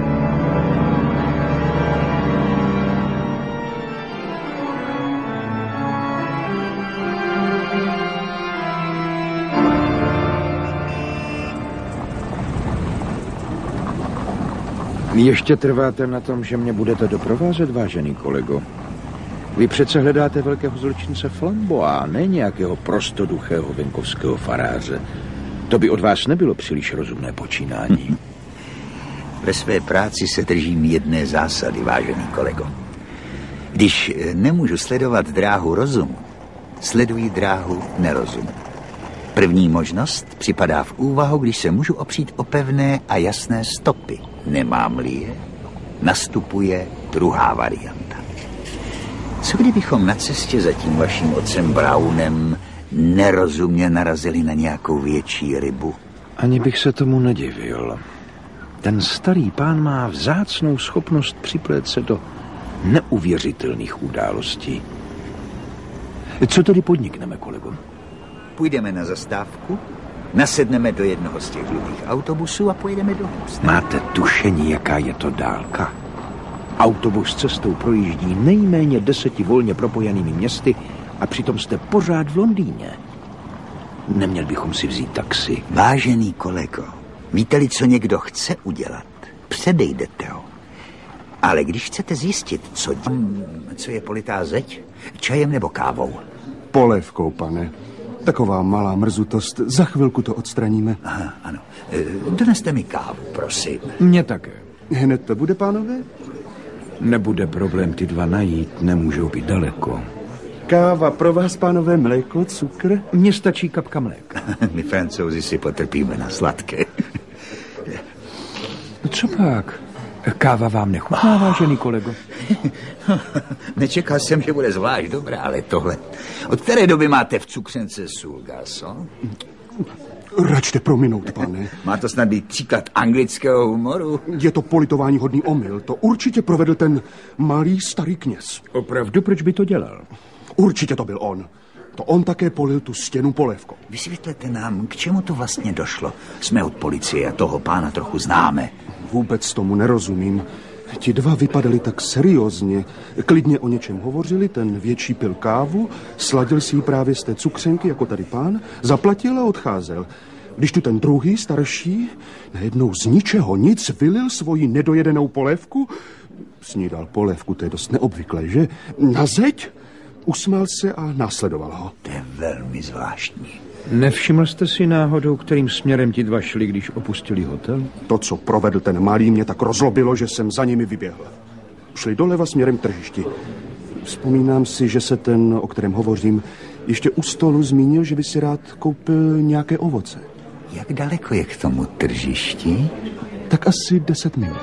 Ještě trváte na tom, že mě budete doprovázet, vážený kolego? Vy přece hledáte velkého zločince Flamboa, ne nějakého prostoduchého venkovského faráře. To by od vás nebylo příliš rozumné počínání. Ve své práci se držím jedné zásady, vážený kolego. Když nemůžu sledovat dráhu rozumu, sleduji dráhu nerozumu. První možnost připadá v úvahu, když se můžu opřít o pevné a jasné stopy. Nemám-li je, nastupuje druhá varianta. Co kdybychom na cestě za tím vaším otcem Brownem nerozumně narazili na nějakou větší rybu? Ani bych se tomu nedivil. Ten starý pán má vzácnou schopnost připlét se do neuvěřitelných událostí. Co tedy podnikneme, kolego? Půjdeme na zastávku, nasedneme do jednoho z těch žlutých autobusů a pojedeme do Houston. Máte tušení, jaká je to dálka? Autobus cestou projíždí nejméně 10 volně propojenými městy a přitom jste pořád v Londýně. Neměl bychom si vzít taxi. Vážený kolego, víte-li, co někdo chce udělat, předejdete ho. Ale když chcete zjistit, co je politá zeď, čajem nebo kávou? Polévkou, pane. Taková malá mrzutost. Za chvilku to odstraníme. Aha, ano. Doneste mi kávu, prosím. Mně také. Hned to bude, pánové? Nebude problém ty 2 najít, nemůžou být daleko. Káva pro vás, pánové, mléko, cukr? Mně stačí kapka mléka. My Francouzi si potrpíme na sladké. Co pak? Káva vám nechutná, vážený kolego? Nečekal jsem, že bude zvlášť dobrá, ale tohle. Od které doby máte v cukřence sůl, garçon? Račte prominout, pane. Má to snad být příklad anglického humoru? Je to politování hodný omyl. To určitě provedl ten malý starý kněz. Opravdu, proč by to dělal? Určitě to byl on. To on také polil tu stěnu polévkou. Vysvětlete nám, k čemu to vlastně došlo. Jsme od policie a toho pána trochu známe. Vůbec tomu nerozumím. Ti dva vypadali tak seriózně. Klidně o něčem hovořili, ten větší pil kávu, sladil si ji právě z té cukřenky, jako tady pán, zaplatil a odcházel. Když tu ten druhý, starší, najednou z ničeho nic vylil svoji nedojedenou polévku, snídal polévku, to je dost neobvyklé, že? Na zeď, usmál se a následoval ho. To je velmi zvláštní. Nevšiml jste si náhodou, kterým směrem ti dva šli, když opustili hotel? To, co provedl ten malý, mě tak rozlobilo, že jsem za nimi vyběhl. Šli doleva směrem k tržišti. Vzpomínám si, že se ten, o kterém hovořím, ještě u stolu zmínil, že by si rád koupil nějaké ovoce. Jak daleko je k tomu tržišti? Tak asi 10 minut.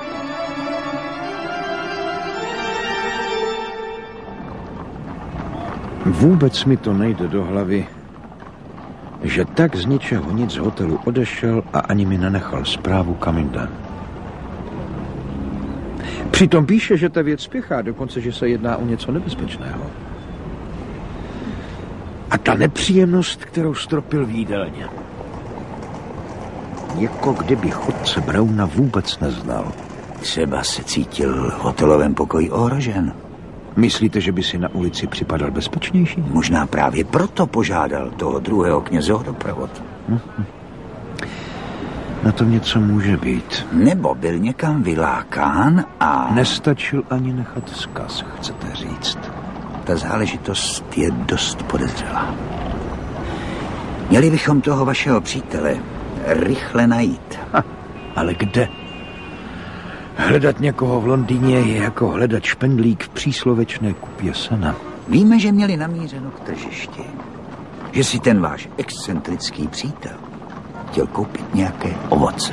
Vůbec mi to nejde do hlavy, že tak z ničeho nic z hotelu odešel a ani mi nenechal zprávu, kam jde. Přitom píše, že ta věc spěchá, dokonce, že se jedná o něco nebezpečného. A ta nepříjemnost, kterou stropil v jídelně. Jako kdyby chodce Brauna vůbec neznal. Třeba se cítil v hotelovém pokoji ohrožen. Myslíte, že by si na ulici připadal bezpečnější? Možná právě proto požádal toho druhého kněze o doprovod. Na tom něco může být. Nebo byl někam vylákán a... Nestačil ani nechat vzkaz, chcete říct. Ta záležitost je dost podezřelá. Měli bychom toho vašeho přítele rychle najít. Ale kde? Hledat někoho v Londýně je jako hledat špendlík v příslovečné kupě sena. Víme, že měli namířeno k tržišti. Že si ten váš excentrický přítel chtěl koupit nějaké ovoce.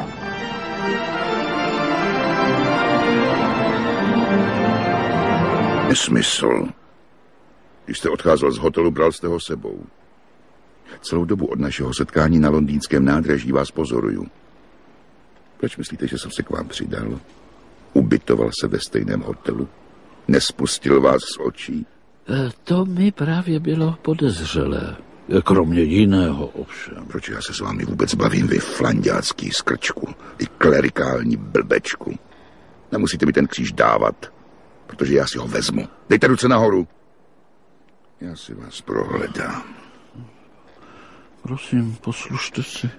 Nesmysl. Když jste odcházel z hotelu, bral jste ho sebou. Celou dobu od našeho setkání na londýnském nádraží vás pozoruju. Proč myslíte, že jsem se k vám přidal? Ubytoval se ve stejném hotelu? Nespustil vás z očí? To mi právě bylo podezřelé. Kromě jiného ovšem. Proč já se s vámi vůbec bavím, vy flanďácký skrčku, vy klerikální blbečku? Nemusíte mi ten kříž dávat, protože já si ho vezmu. Dejte ruce nahoru. Já si vás prohledám. Prosím, poslušte si.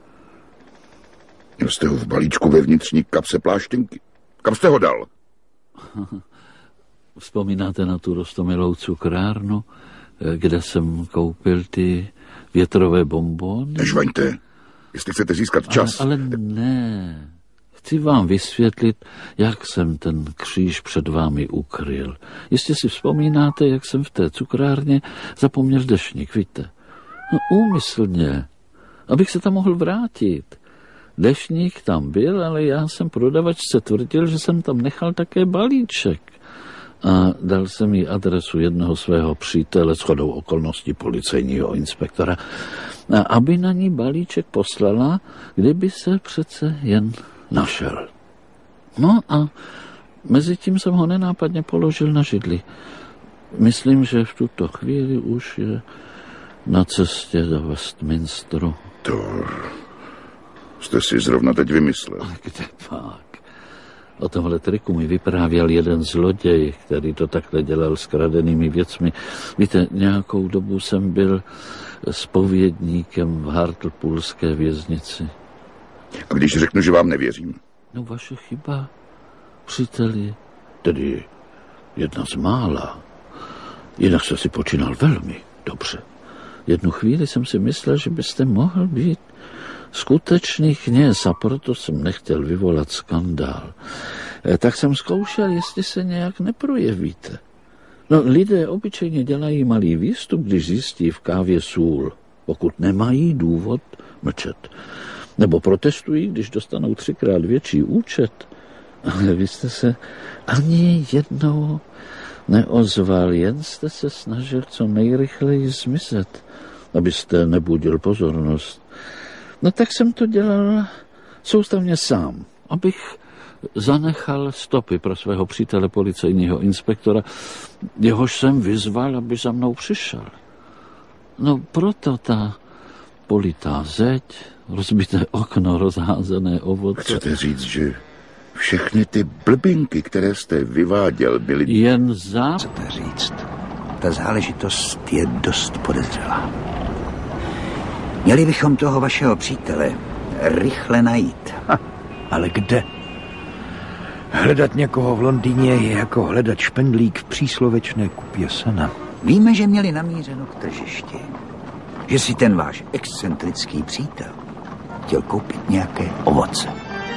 Měl jste ho v balíčku ve vnitřní kapse pláštěnky. Kam jste ho dal? Vzpomínáte na tu roztomilou cukrárnu, kde jsem koupil ty větrové bonbony? Nežvaňte, jestli chcete získat čas. Ale ne. Chci vám vysvětlit, jak jsem ten kříž před vámi ukryl. Jestli si vzpomínáte, jak jsem v té cukrárně zapomněl deštník, víte? No, úmyslně, abych se tam mohl vrátit. Deštník tam byl, ale já jsem prodavačce tvrdil, že jsem tam nechal také balíček. A dal jsem jí adresu jednoho svého přítele, shodou okolností policejního inspektora, a aby na ní balíček poslala, kdyby se přece jen našel. No a mezi tím jsem ho nenápadně položil na židli. Myslím, že v tuto chvíli už je na cestě do Westminsteru. To jste si zrovna teď vymyslel. A kde pak? O tomhle triku mi vyprávěl jeden zloděj, který to takhle dělal s kradenými věcmi. Víte, nějakou dobu jsem byl zpovědníkem v Hartlepoolské věznici. A když řeknu, že vám nevěřím? No, vaše chyba, příteli, tedy jedna z mála. Jinak se si počínal velmi dobře. Jednu chvíli jsem si myslel, že byste mohl být skutečný kněz, a proto jsem nechtěl vyvolat skandál. Tak jsem zkoušel, jestli se nějak neprojevíte. No, lidé obyčejně dělají malý výstup, když zjistí v kávě sůl, pokud nemají důvod mlčet. Nebo protestují, když dostanou 3krát větší účet. Ale vy jste se ani jednou neozval, jen jste se snažil co nejrychleji zmizet, abyste nebudil pozornost. No tak jsem to dělal soustavně sám, abych zanechal stopy pro svého přítele policejního inspektora, jehož jsem vyzval, aby za mnou přišel. No proto ta politá zeď, rozbité okno, rozházené ovoce. Chcete říct, že všechny ty blbinky, které jste vyváděl, byly... Jen za... Chcete říct, ta záležitost je dost podezřelá. Měli bychom toho vašeho přítele rychle najít. Ale kde? Hledat někoho v Londýně je jako hledat špendlík v příslovečné kupě sena. Víme, že měli namířeno k tržišti. Že si ten váš excentrický přítel chtěl koupit nějaké ovoce.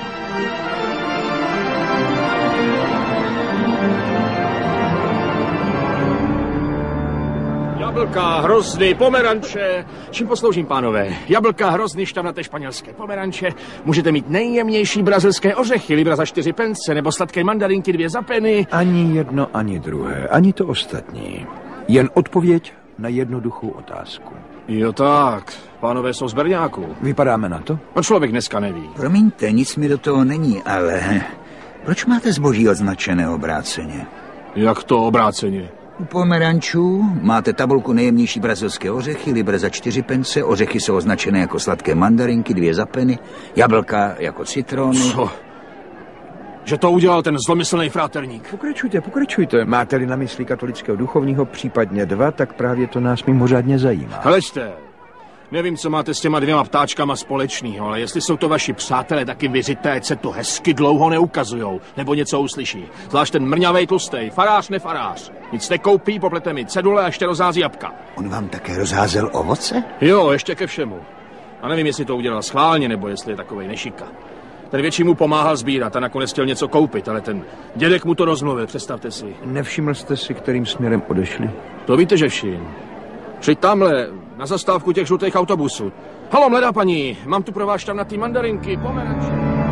Jablka, hrozny, pomeranče. Čím posloužím, pánové? Jablka, hrozny, šťavnaté španělské pomeranče. Můžete mít nejjemnější brazilské ořechy, libra za 4 pence, nebo sladké mandarinky 2 za penny. Ani jedno, ani druhé, ani to ostatní. Jen odpověď na jednoduchou otázku. Jo tak, pánové jsou z Berňáku. Vypadáme na to? No člověk dneska neví. Promiňte, nic mi do toho není, ale proč máte zboží označené obráceně? Jak to obráceně? U pomerančů máte tabulku nejjemnější brazilské ořechy, libra za 4 pence, ořechy jsou označené jako sladké mandarinky, 2 za penny, jablka jako citrony. Co? Že to udělal ten zlomyslný fráterník. Pokračujte. Máte-li na mysli katolického duchovního, případně 2, tak právě to nás mimořádně zajímá. Hleďte, nevím, co máte s těma 2 ptáčkama společného, ale jestli jsou to vaši přátelé, taky vyřité, ať se to hezky dlouho neukazujou, nebo něco uslyší. Zvlášť ten mrňavej tlustej, farář nefarář. Nic nekoupí, poplete mi cedule a ještě rozhází jabka. On vám také rozházel ovoce? Jo, ještě ke všemu. A nevím, jestli to udělal schválně, nebo jestli je takovej nešika. Ten větší mu pomáhal sbírat a nakonec chtěl něco koupit, ale ten dědek mu to rozmluvil, představte si. Nevšiml jste si, kterým směrem odešli? To víte, že všim. Šli tamhle, na zastávku těch žlutých autobusů. Halo, mladá paní, mám tu pro vás šťavnatý mandarinky, pomeranče.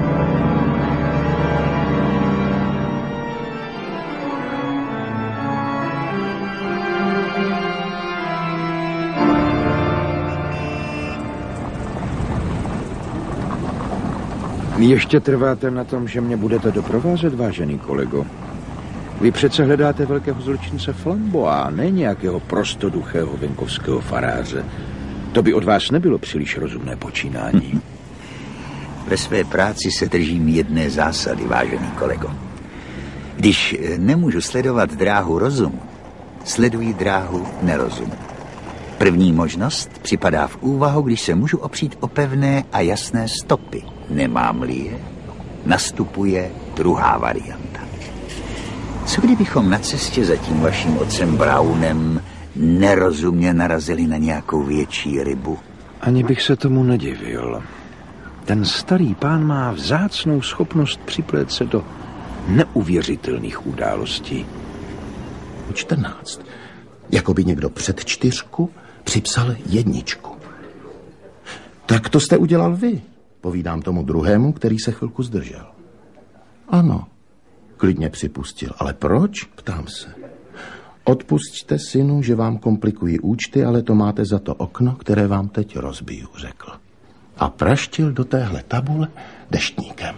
Ještě trváte na tom, že mě budete doprovázet, vážený kolego? Vy přece hledáte velkého zločince Flamboa, ne nějakého prostoduchého venkovského faráře. To by od vás nebylo příliš rozumné počínání. Ve své práci se držím jedné zásady, vážený kolego. Když nemůžu sledovat dráhu rozumu, sleduji dráhu nerozumu. První možnost připadá v úvahu, když se můžu opřít o pevné a jasné stopy. Nemám-li je, nastupuje druhá varianta. Co kdybychom na cestě za tím vaším otcem Brownem nerozumně narazili na nějakou větší rybu? Ani bych se tomu nedivil. Ten starý pán má vzácnou schopnost připlét se do neuvěřitelných událostí. 14. Jako by někdo před 4 připsal 1. Tak to jste udělal vy, povídám tomu druhému, který se chvilku zdržel. Ano, klidně připustil. Ale proč? Ptám se. Odpusťte, synu, že vám komplikují účty, ale to máte za to okno, které vám teď rozbiju, řekl. A praštil do téhle tabule deštníkem.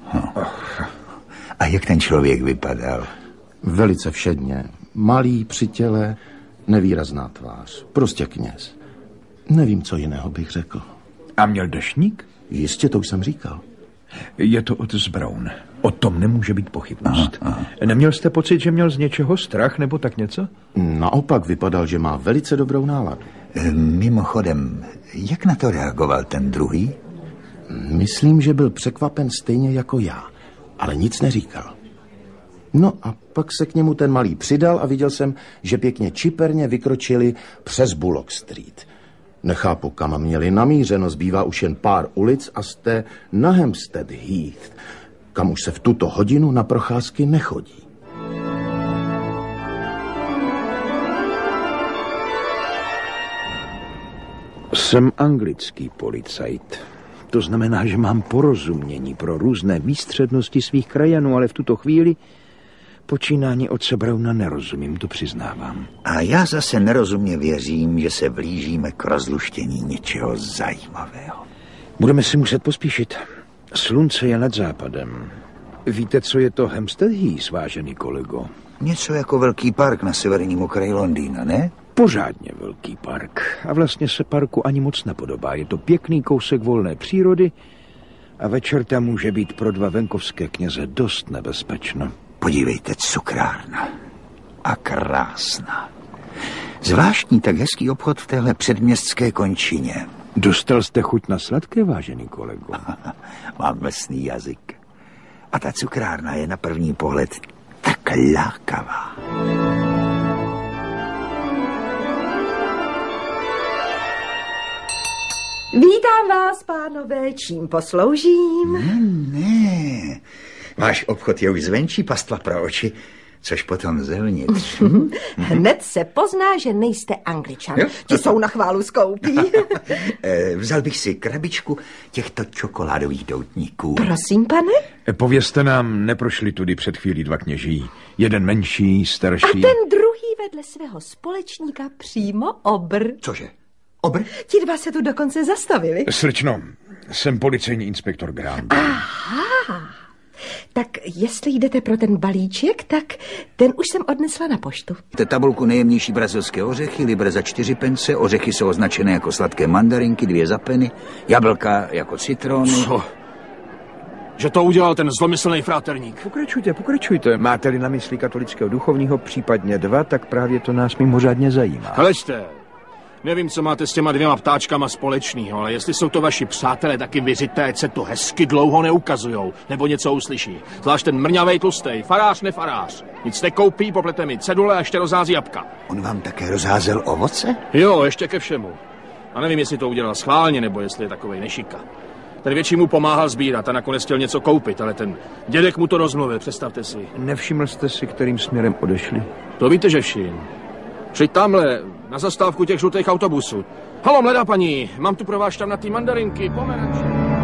A jak ten člověk vypadal? Velice všedně. Malý při těle, nevýrazná tvář. Prostě kněz. Nevím, co jiného bych řekl. A měl deštník? Jistě, to už jsem říkal. Je to otec Brown. O tom nemůže být pochybnost. Neměl jste pocit, že měl z něčeho strach nebo tak něco? Naopak vypadal, že má velice dobrou náladu. Mimochodem, jak na to reagoval ten druhý? Myslím, že byl překvapen stejně jako já, ale nic neříkal. No a pak se k němu ten malý přidal a viděl jsem, že pěkně čiperně vykročili přes Bullock Street. Nechápu, kam měli namířeno, zbývá už jen pár ulic a jste na Hampstead Heath, kam už se v tuto hodinu na procházky nechodí. Jsem anglický policajt. To znamená, že mám porozumění pro různé výstřednosti svých krajanů, ale v tuto chvíli počínání otce Browna nerozumím, to přiznávám. A já zase nerozumně věřím, že se blížíme k rozluštění něčeho zajímavého. Budeme si muset pospíšit. Slunce je nad západem. Víte, co je to Hampstead Heath, vážený kolego? Něco jako velký park na severním okraji Londýna, ne? Pořádně velký park. A vlastně se parku ani moc nepodobá. Je to pěkný kousek volné přírody a večer tam může být pro dva venkovské kněze dost nebezpečno. Podívejte, cukrárna. A krásná. Zvláštní tak hezký obchod v téhle předměstské končině. Dostal jste chuť na sladké, vážený kolego? Mám mlsný jazyk. A ta cukrárna je na první pohled tak lákavá. Vítám vás, pánové, čím posloužím? Ne. Váš obchod je už zvenčí pastva pro oči, což potom zevnitř. Hned se pozná, že nejste Angličan. Ti jsou na chválu skoupí. Vzal bych si krabičku těchto čokoládových doutníků. Prosím, pane? Povězte nám, neprošli tudy před chvílí dva kněží. Jeden menší, starší. A ten druhý vedle svého společníka přímo obr. Cože? Obr? Ti dva se tu dokonce zastavili. Slečno, jsem policejní inspektor Grant. Aha. Tak jestli jdete pro ten balíček, tak ten už jsem odnesla na poštu. Te tabulku nejjemnější brazilské ořechy, libre za 4 pence, ořechy jsou označené jako sladké mandarinky, 2 za penny, jablka jako citrony. Co? Že to udělal ten zlomyslný fráterník. Pokračujte. Máte-li na mysli katolického duchovního, případně 2, tak právě to nás mimořádně zajímá. Hleďte, nevím, co máte s těma 2 ptáčkama společného, ale jestli jsou to vaši přátelé, taky vyřité, ať se to hezky dlouho neukazujou, nebo něco uslyší. Zvlášť ten mrňavej tlustej, farář nefarář. Nic nekoupí, poplete mi cedule a ještě rozhází jabka. On vám také rozházel ovoce? Jo, ještě ke všemu. A nevím, jestli to udělal schválně, nebo jestli je takovej nešika. Ten větší mu pomáhal sbírat a nakonec chtěl něco koupit, ale ten dědek mu to rozmluvil, představte si. Nevšiml jste si, kterým směrem odešli? To víte, že všim. Přijď tamhle, na zastávku těch žlutých autobusů. Halo, mladá paní, mám tu pro vás tam na ty mandarinky, pomeranč.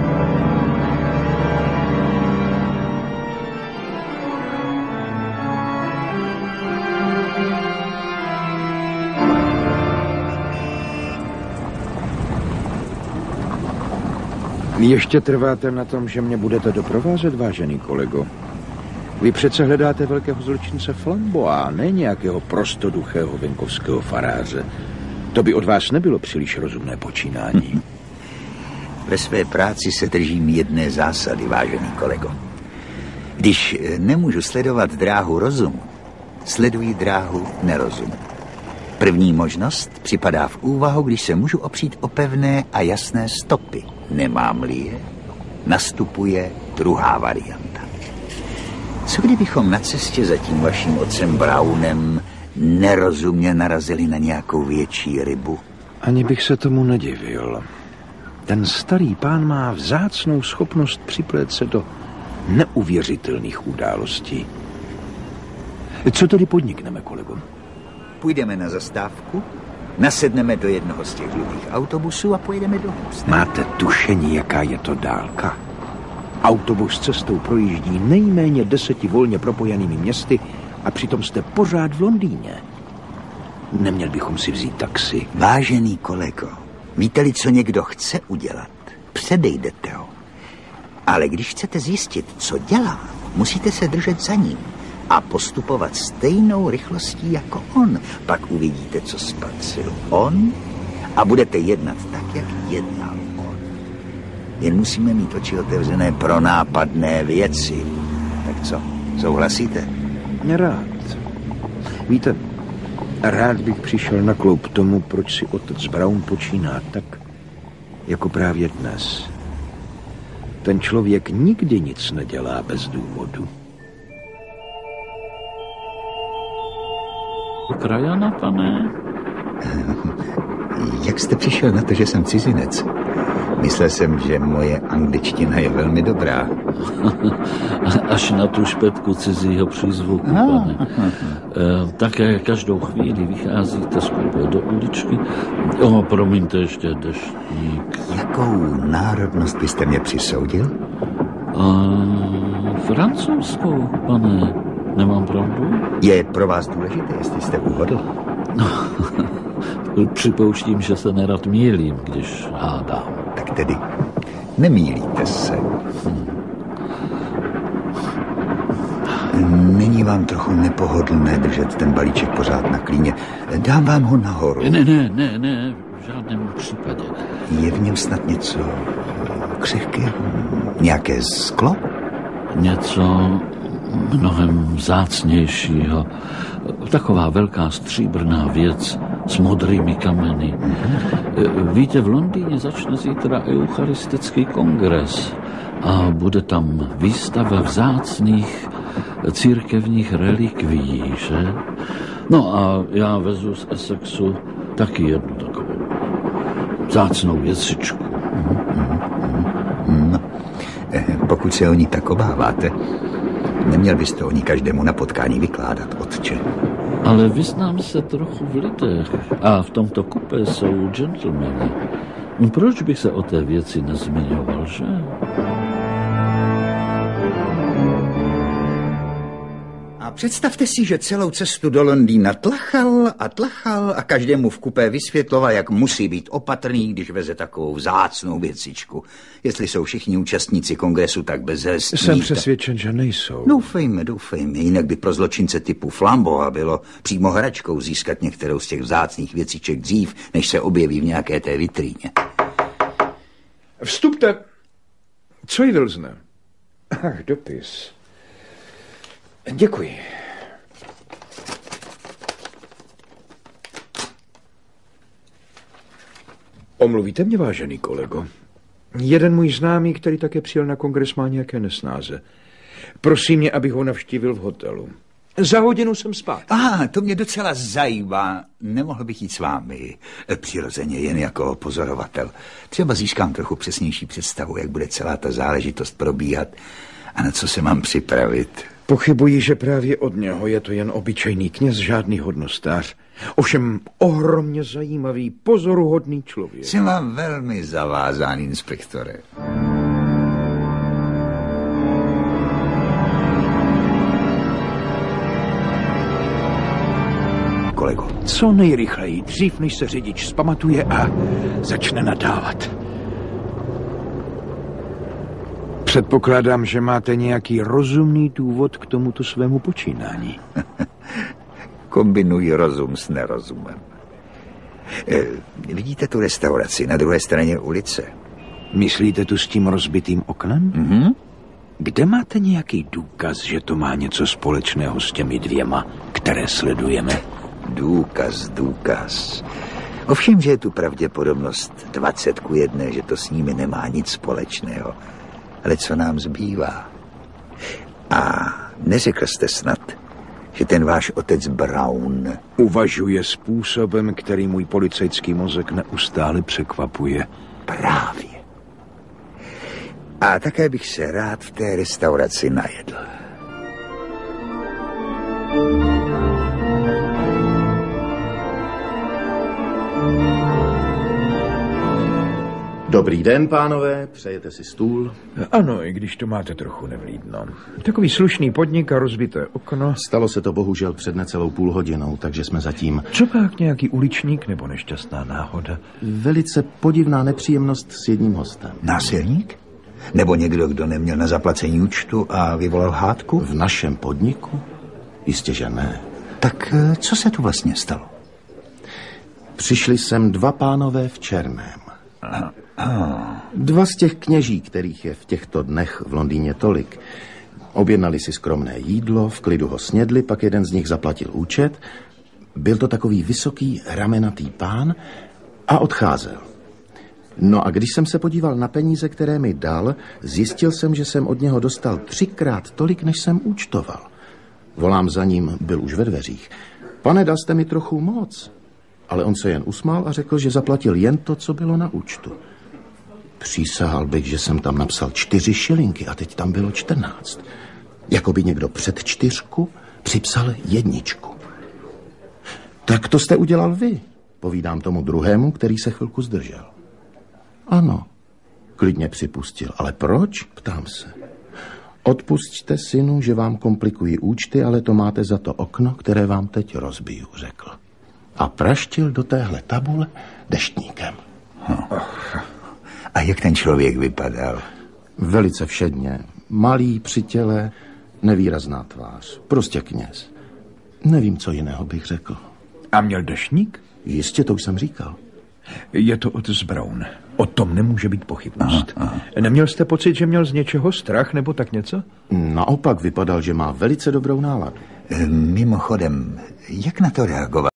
Ještě trváte na tom, že mě budete doprovázet, vážený kolego? Vy přece hledáte velkého zločince Flamboa, ne nějakého prostoduchého venkovského faráře. To by od vás nebylo příliš rozumné počínání. Ve své práci se držím jedné zásady, vážený kolego. Když nemůžu sledovat dráhu rozumu, sleduji dráhu nerozumu. První možnost připadá v úvahu, když se můžu opřít o pevné a jasné stopy. Nemám-li je, nastupuje druhá varianta. Co kdybychom na cestě za tím vaším otcem Brownem nerozumně narazili na nějakou větší rybu? Ani bych se tomu nedivil. Ten starý pán má vzácnou schopnost připlét se do neuvěřitelných událostí. Co tedy podnikneme, kolego? Půjdeme na zastávku, nasedneme do jednoho z těch žlutých autobusů a pojedeme do Hampsteadu. Máte tušení, jaká je to dálka? Autobus cestou projíždí nejméně 10 volně propojenými městy a přitom jste pořád v Londýně. Neměl bychom si vzít taxi. Vážený kolego, víte-li, co někdo chce udělat, předejdete ho. Ale když chcete zjistit, co dělá, musíte se držet za ním a postupovat stejnou rychlostí jako on. Pak uvidíte, co spatřil on a budete jednat tak, jak jednal on. Jen musíme mít oči otevřené pro nápadné věci. Tak co, souhlasíte? Rád. Víte, rád bych přišel na kloup tomu, proč si otec Brown počíná tak, jako právě dnes. Ten člověk nikdy nic nedělá bez důvodu. Krajana, pane? Jak jste přišel na to, že jsem cizinec? Myslel jsem, že moje angličtina je velmi dobrá. Až na tu špetku cizího přízvuku, pane. Také každou chvíli vycházíte z koupě do uličky. Promiňte, ještě deštník. Jakou národnost byste mě přisoudil? Francouzskou, pane. Nemám pravdu? Je pro vás důležité, jestli jste uhodl? Připouštím, že se nerad mýlím, když hádám. Tak tedy nemýlíte se. Není vám trochu nepohodlné držet ten balíček pořád na klíně? Dám vám ho nahoru. Ne, v žádném případě. Je v něm snad něco křehkého? Nějaké sklo? Něco mnohem vzácnějšího. Taková velká stříbrná věc s modrými kameny. Víte, v Londýně začne zítra eucharistický kongres a bude tam výstava vzácných církevních relikvií, že? No a já vezu z Essexu taky jednu takovou vzácnou věcičku. No, pokud se o ní tak obáváte, neměl byste o ní každému na potkání vykládat, otče. Ale vyznám se trochu v lidech a v tomto kupé jsou gentlemani. Proč bych se o té věci nezmiňoval, že? A představte si, že celou cestu do Londýna tlachal a každému v kupé vysvětloval, jak musí být opatrný, když veze takovou vzácnou věcičku. Jestli jsou všichni účastníci kongresu tak bezhestní... Jsem přesvědčen, že nejsou. Doufejme, jinak by pro zločince typu Flamboa bylo přímo hračkou získat některou z těch vzácných věciček dřív, než se objeví v nějaké té vitríně. Vstupte. Co jí Wilsone? Ach, dopis. Děkuji. Omluvíte mě, vážený kolego. Jeden můj známý, který také přijel na kongres, má nějaké nesnáze. Prosím mě, abych ho navštívil v hotelu. Za hodinu jsem spát. To mě docela zajímá. Nemohl bych jít s vámi. Přirozeně jen jako pozorovatel. Třeba získám trochu přesnější představu, jak bude celá ta záležitost probíhat a na co se mám připravit. Pochybuji, že právě od něho je to jen obyčejný kněz, žádný hodnostář. Ovšem ohromně zajímavý, pozoruhodný člověk. Jsem vám velmi zavázán, inspektore. Kolego. Co nejrychleji, dřív než se řidič zpamatuje a začne nadávat. Předpokládám, že máte nějaký rozumný důvod k tomuto svému počínání. Kombinuji rozum s nerozumem. Vidíte tu restauraci na druhé straně ulice? Myslíte tu s tím rozbitým oknem? Mhm. Kde máte nějaký důkaz, že to má něco společného s těmi dvěma, které sledujeme? Důkaz. Ovšem, že je tu pravděpodobnost 20:1, že to s nimi nemá nic společného. Ale co nám zbývá? A neřekl jste snad, že ten váš otec Brown uvažuje způsobem, který můj policejský mozek neustále překvapuje. Právě. A také bych se rád v té restauraci najedl. Dobrý den, pánové, přejete si stůl? Ano, i když to máte trochu nevlídno. Takový slušný podnik a rozbité okno. Stalo se to bohužel před necelou půl hodinou, takže jsme zatím... Co pak nějaký uličník nebo nešťastná náhoda? Velice podivná nepříjemnost s jedním hostem. Násilník? Nebo někdo, kdo neměl na zaplacení účtu a vyvolal hádku? V našem podniku? Jistě, že ne. Tak co se tu vlastně stalo? Přišli sem dva pánové v černém. Dva z těch kněží, kterých je v těchto dnech v Londýně tolik. Objednali si skromné jídlo, v klidu ho snědli, pak jeden z nich zaplatil účet. Byl to takový vysoký, ramenatý pán a odcházel. No a když jsem se podíval na peníze, které mi dal, zjistil jsem, že jsem od něho dostal 3krát tolik, než jsem účtoval. Volám za ním, byl už ve dveřích. Pane, dal jste mi trochu moc. Ale on se jen usmál a řekl, že zaplatil jen to, co bylo na účtu. Přísahal bych, že jsem tam napsal 4 šilinky a teď tam bylo 14. Jakoby někdo před 4 připsal 1. Tak to jste udělal vy, povídám tomu druhému, který se chvilku zdržel. Ano, klidně připustil. Ale proč? Ptám se. Odpusťte, synu, že vám komplikují účty, ale to máte za to okno, které vám teď rozbiju, řekl. A praštil do téhle tabule deštníkem. A jak ten člověk vypadal? Velice všedně. Malý při těle, Nevýrazná tvář, prostě kněz. Nevím, co jiného bych řekl. A měl deštník? Jistě, to už jsem říkal. Je to otec Brown. O tom nemůže být pochybnost. Neměl jste pocit, že měl z něčeho strach nebo tak něco? Naopak vypadal, že má velice dobrou náladu. Mimochodem, jak na to reagovat?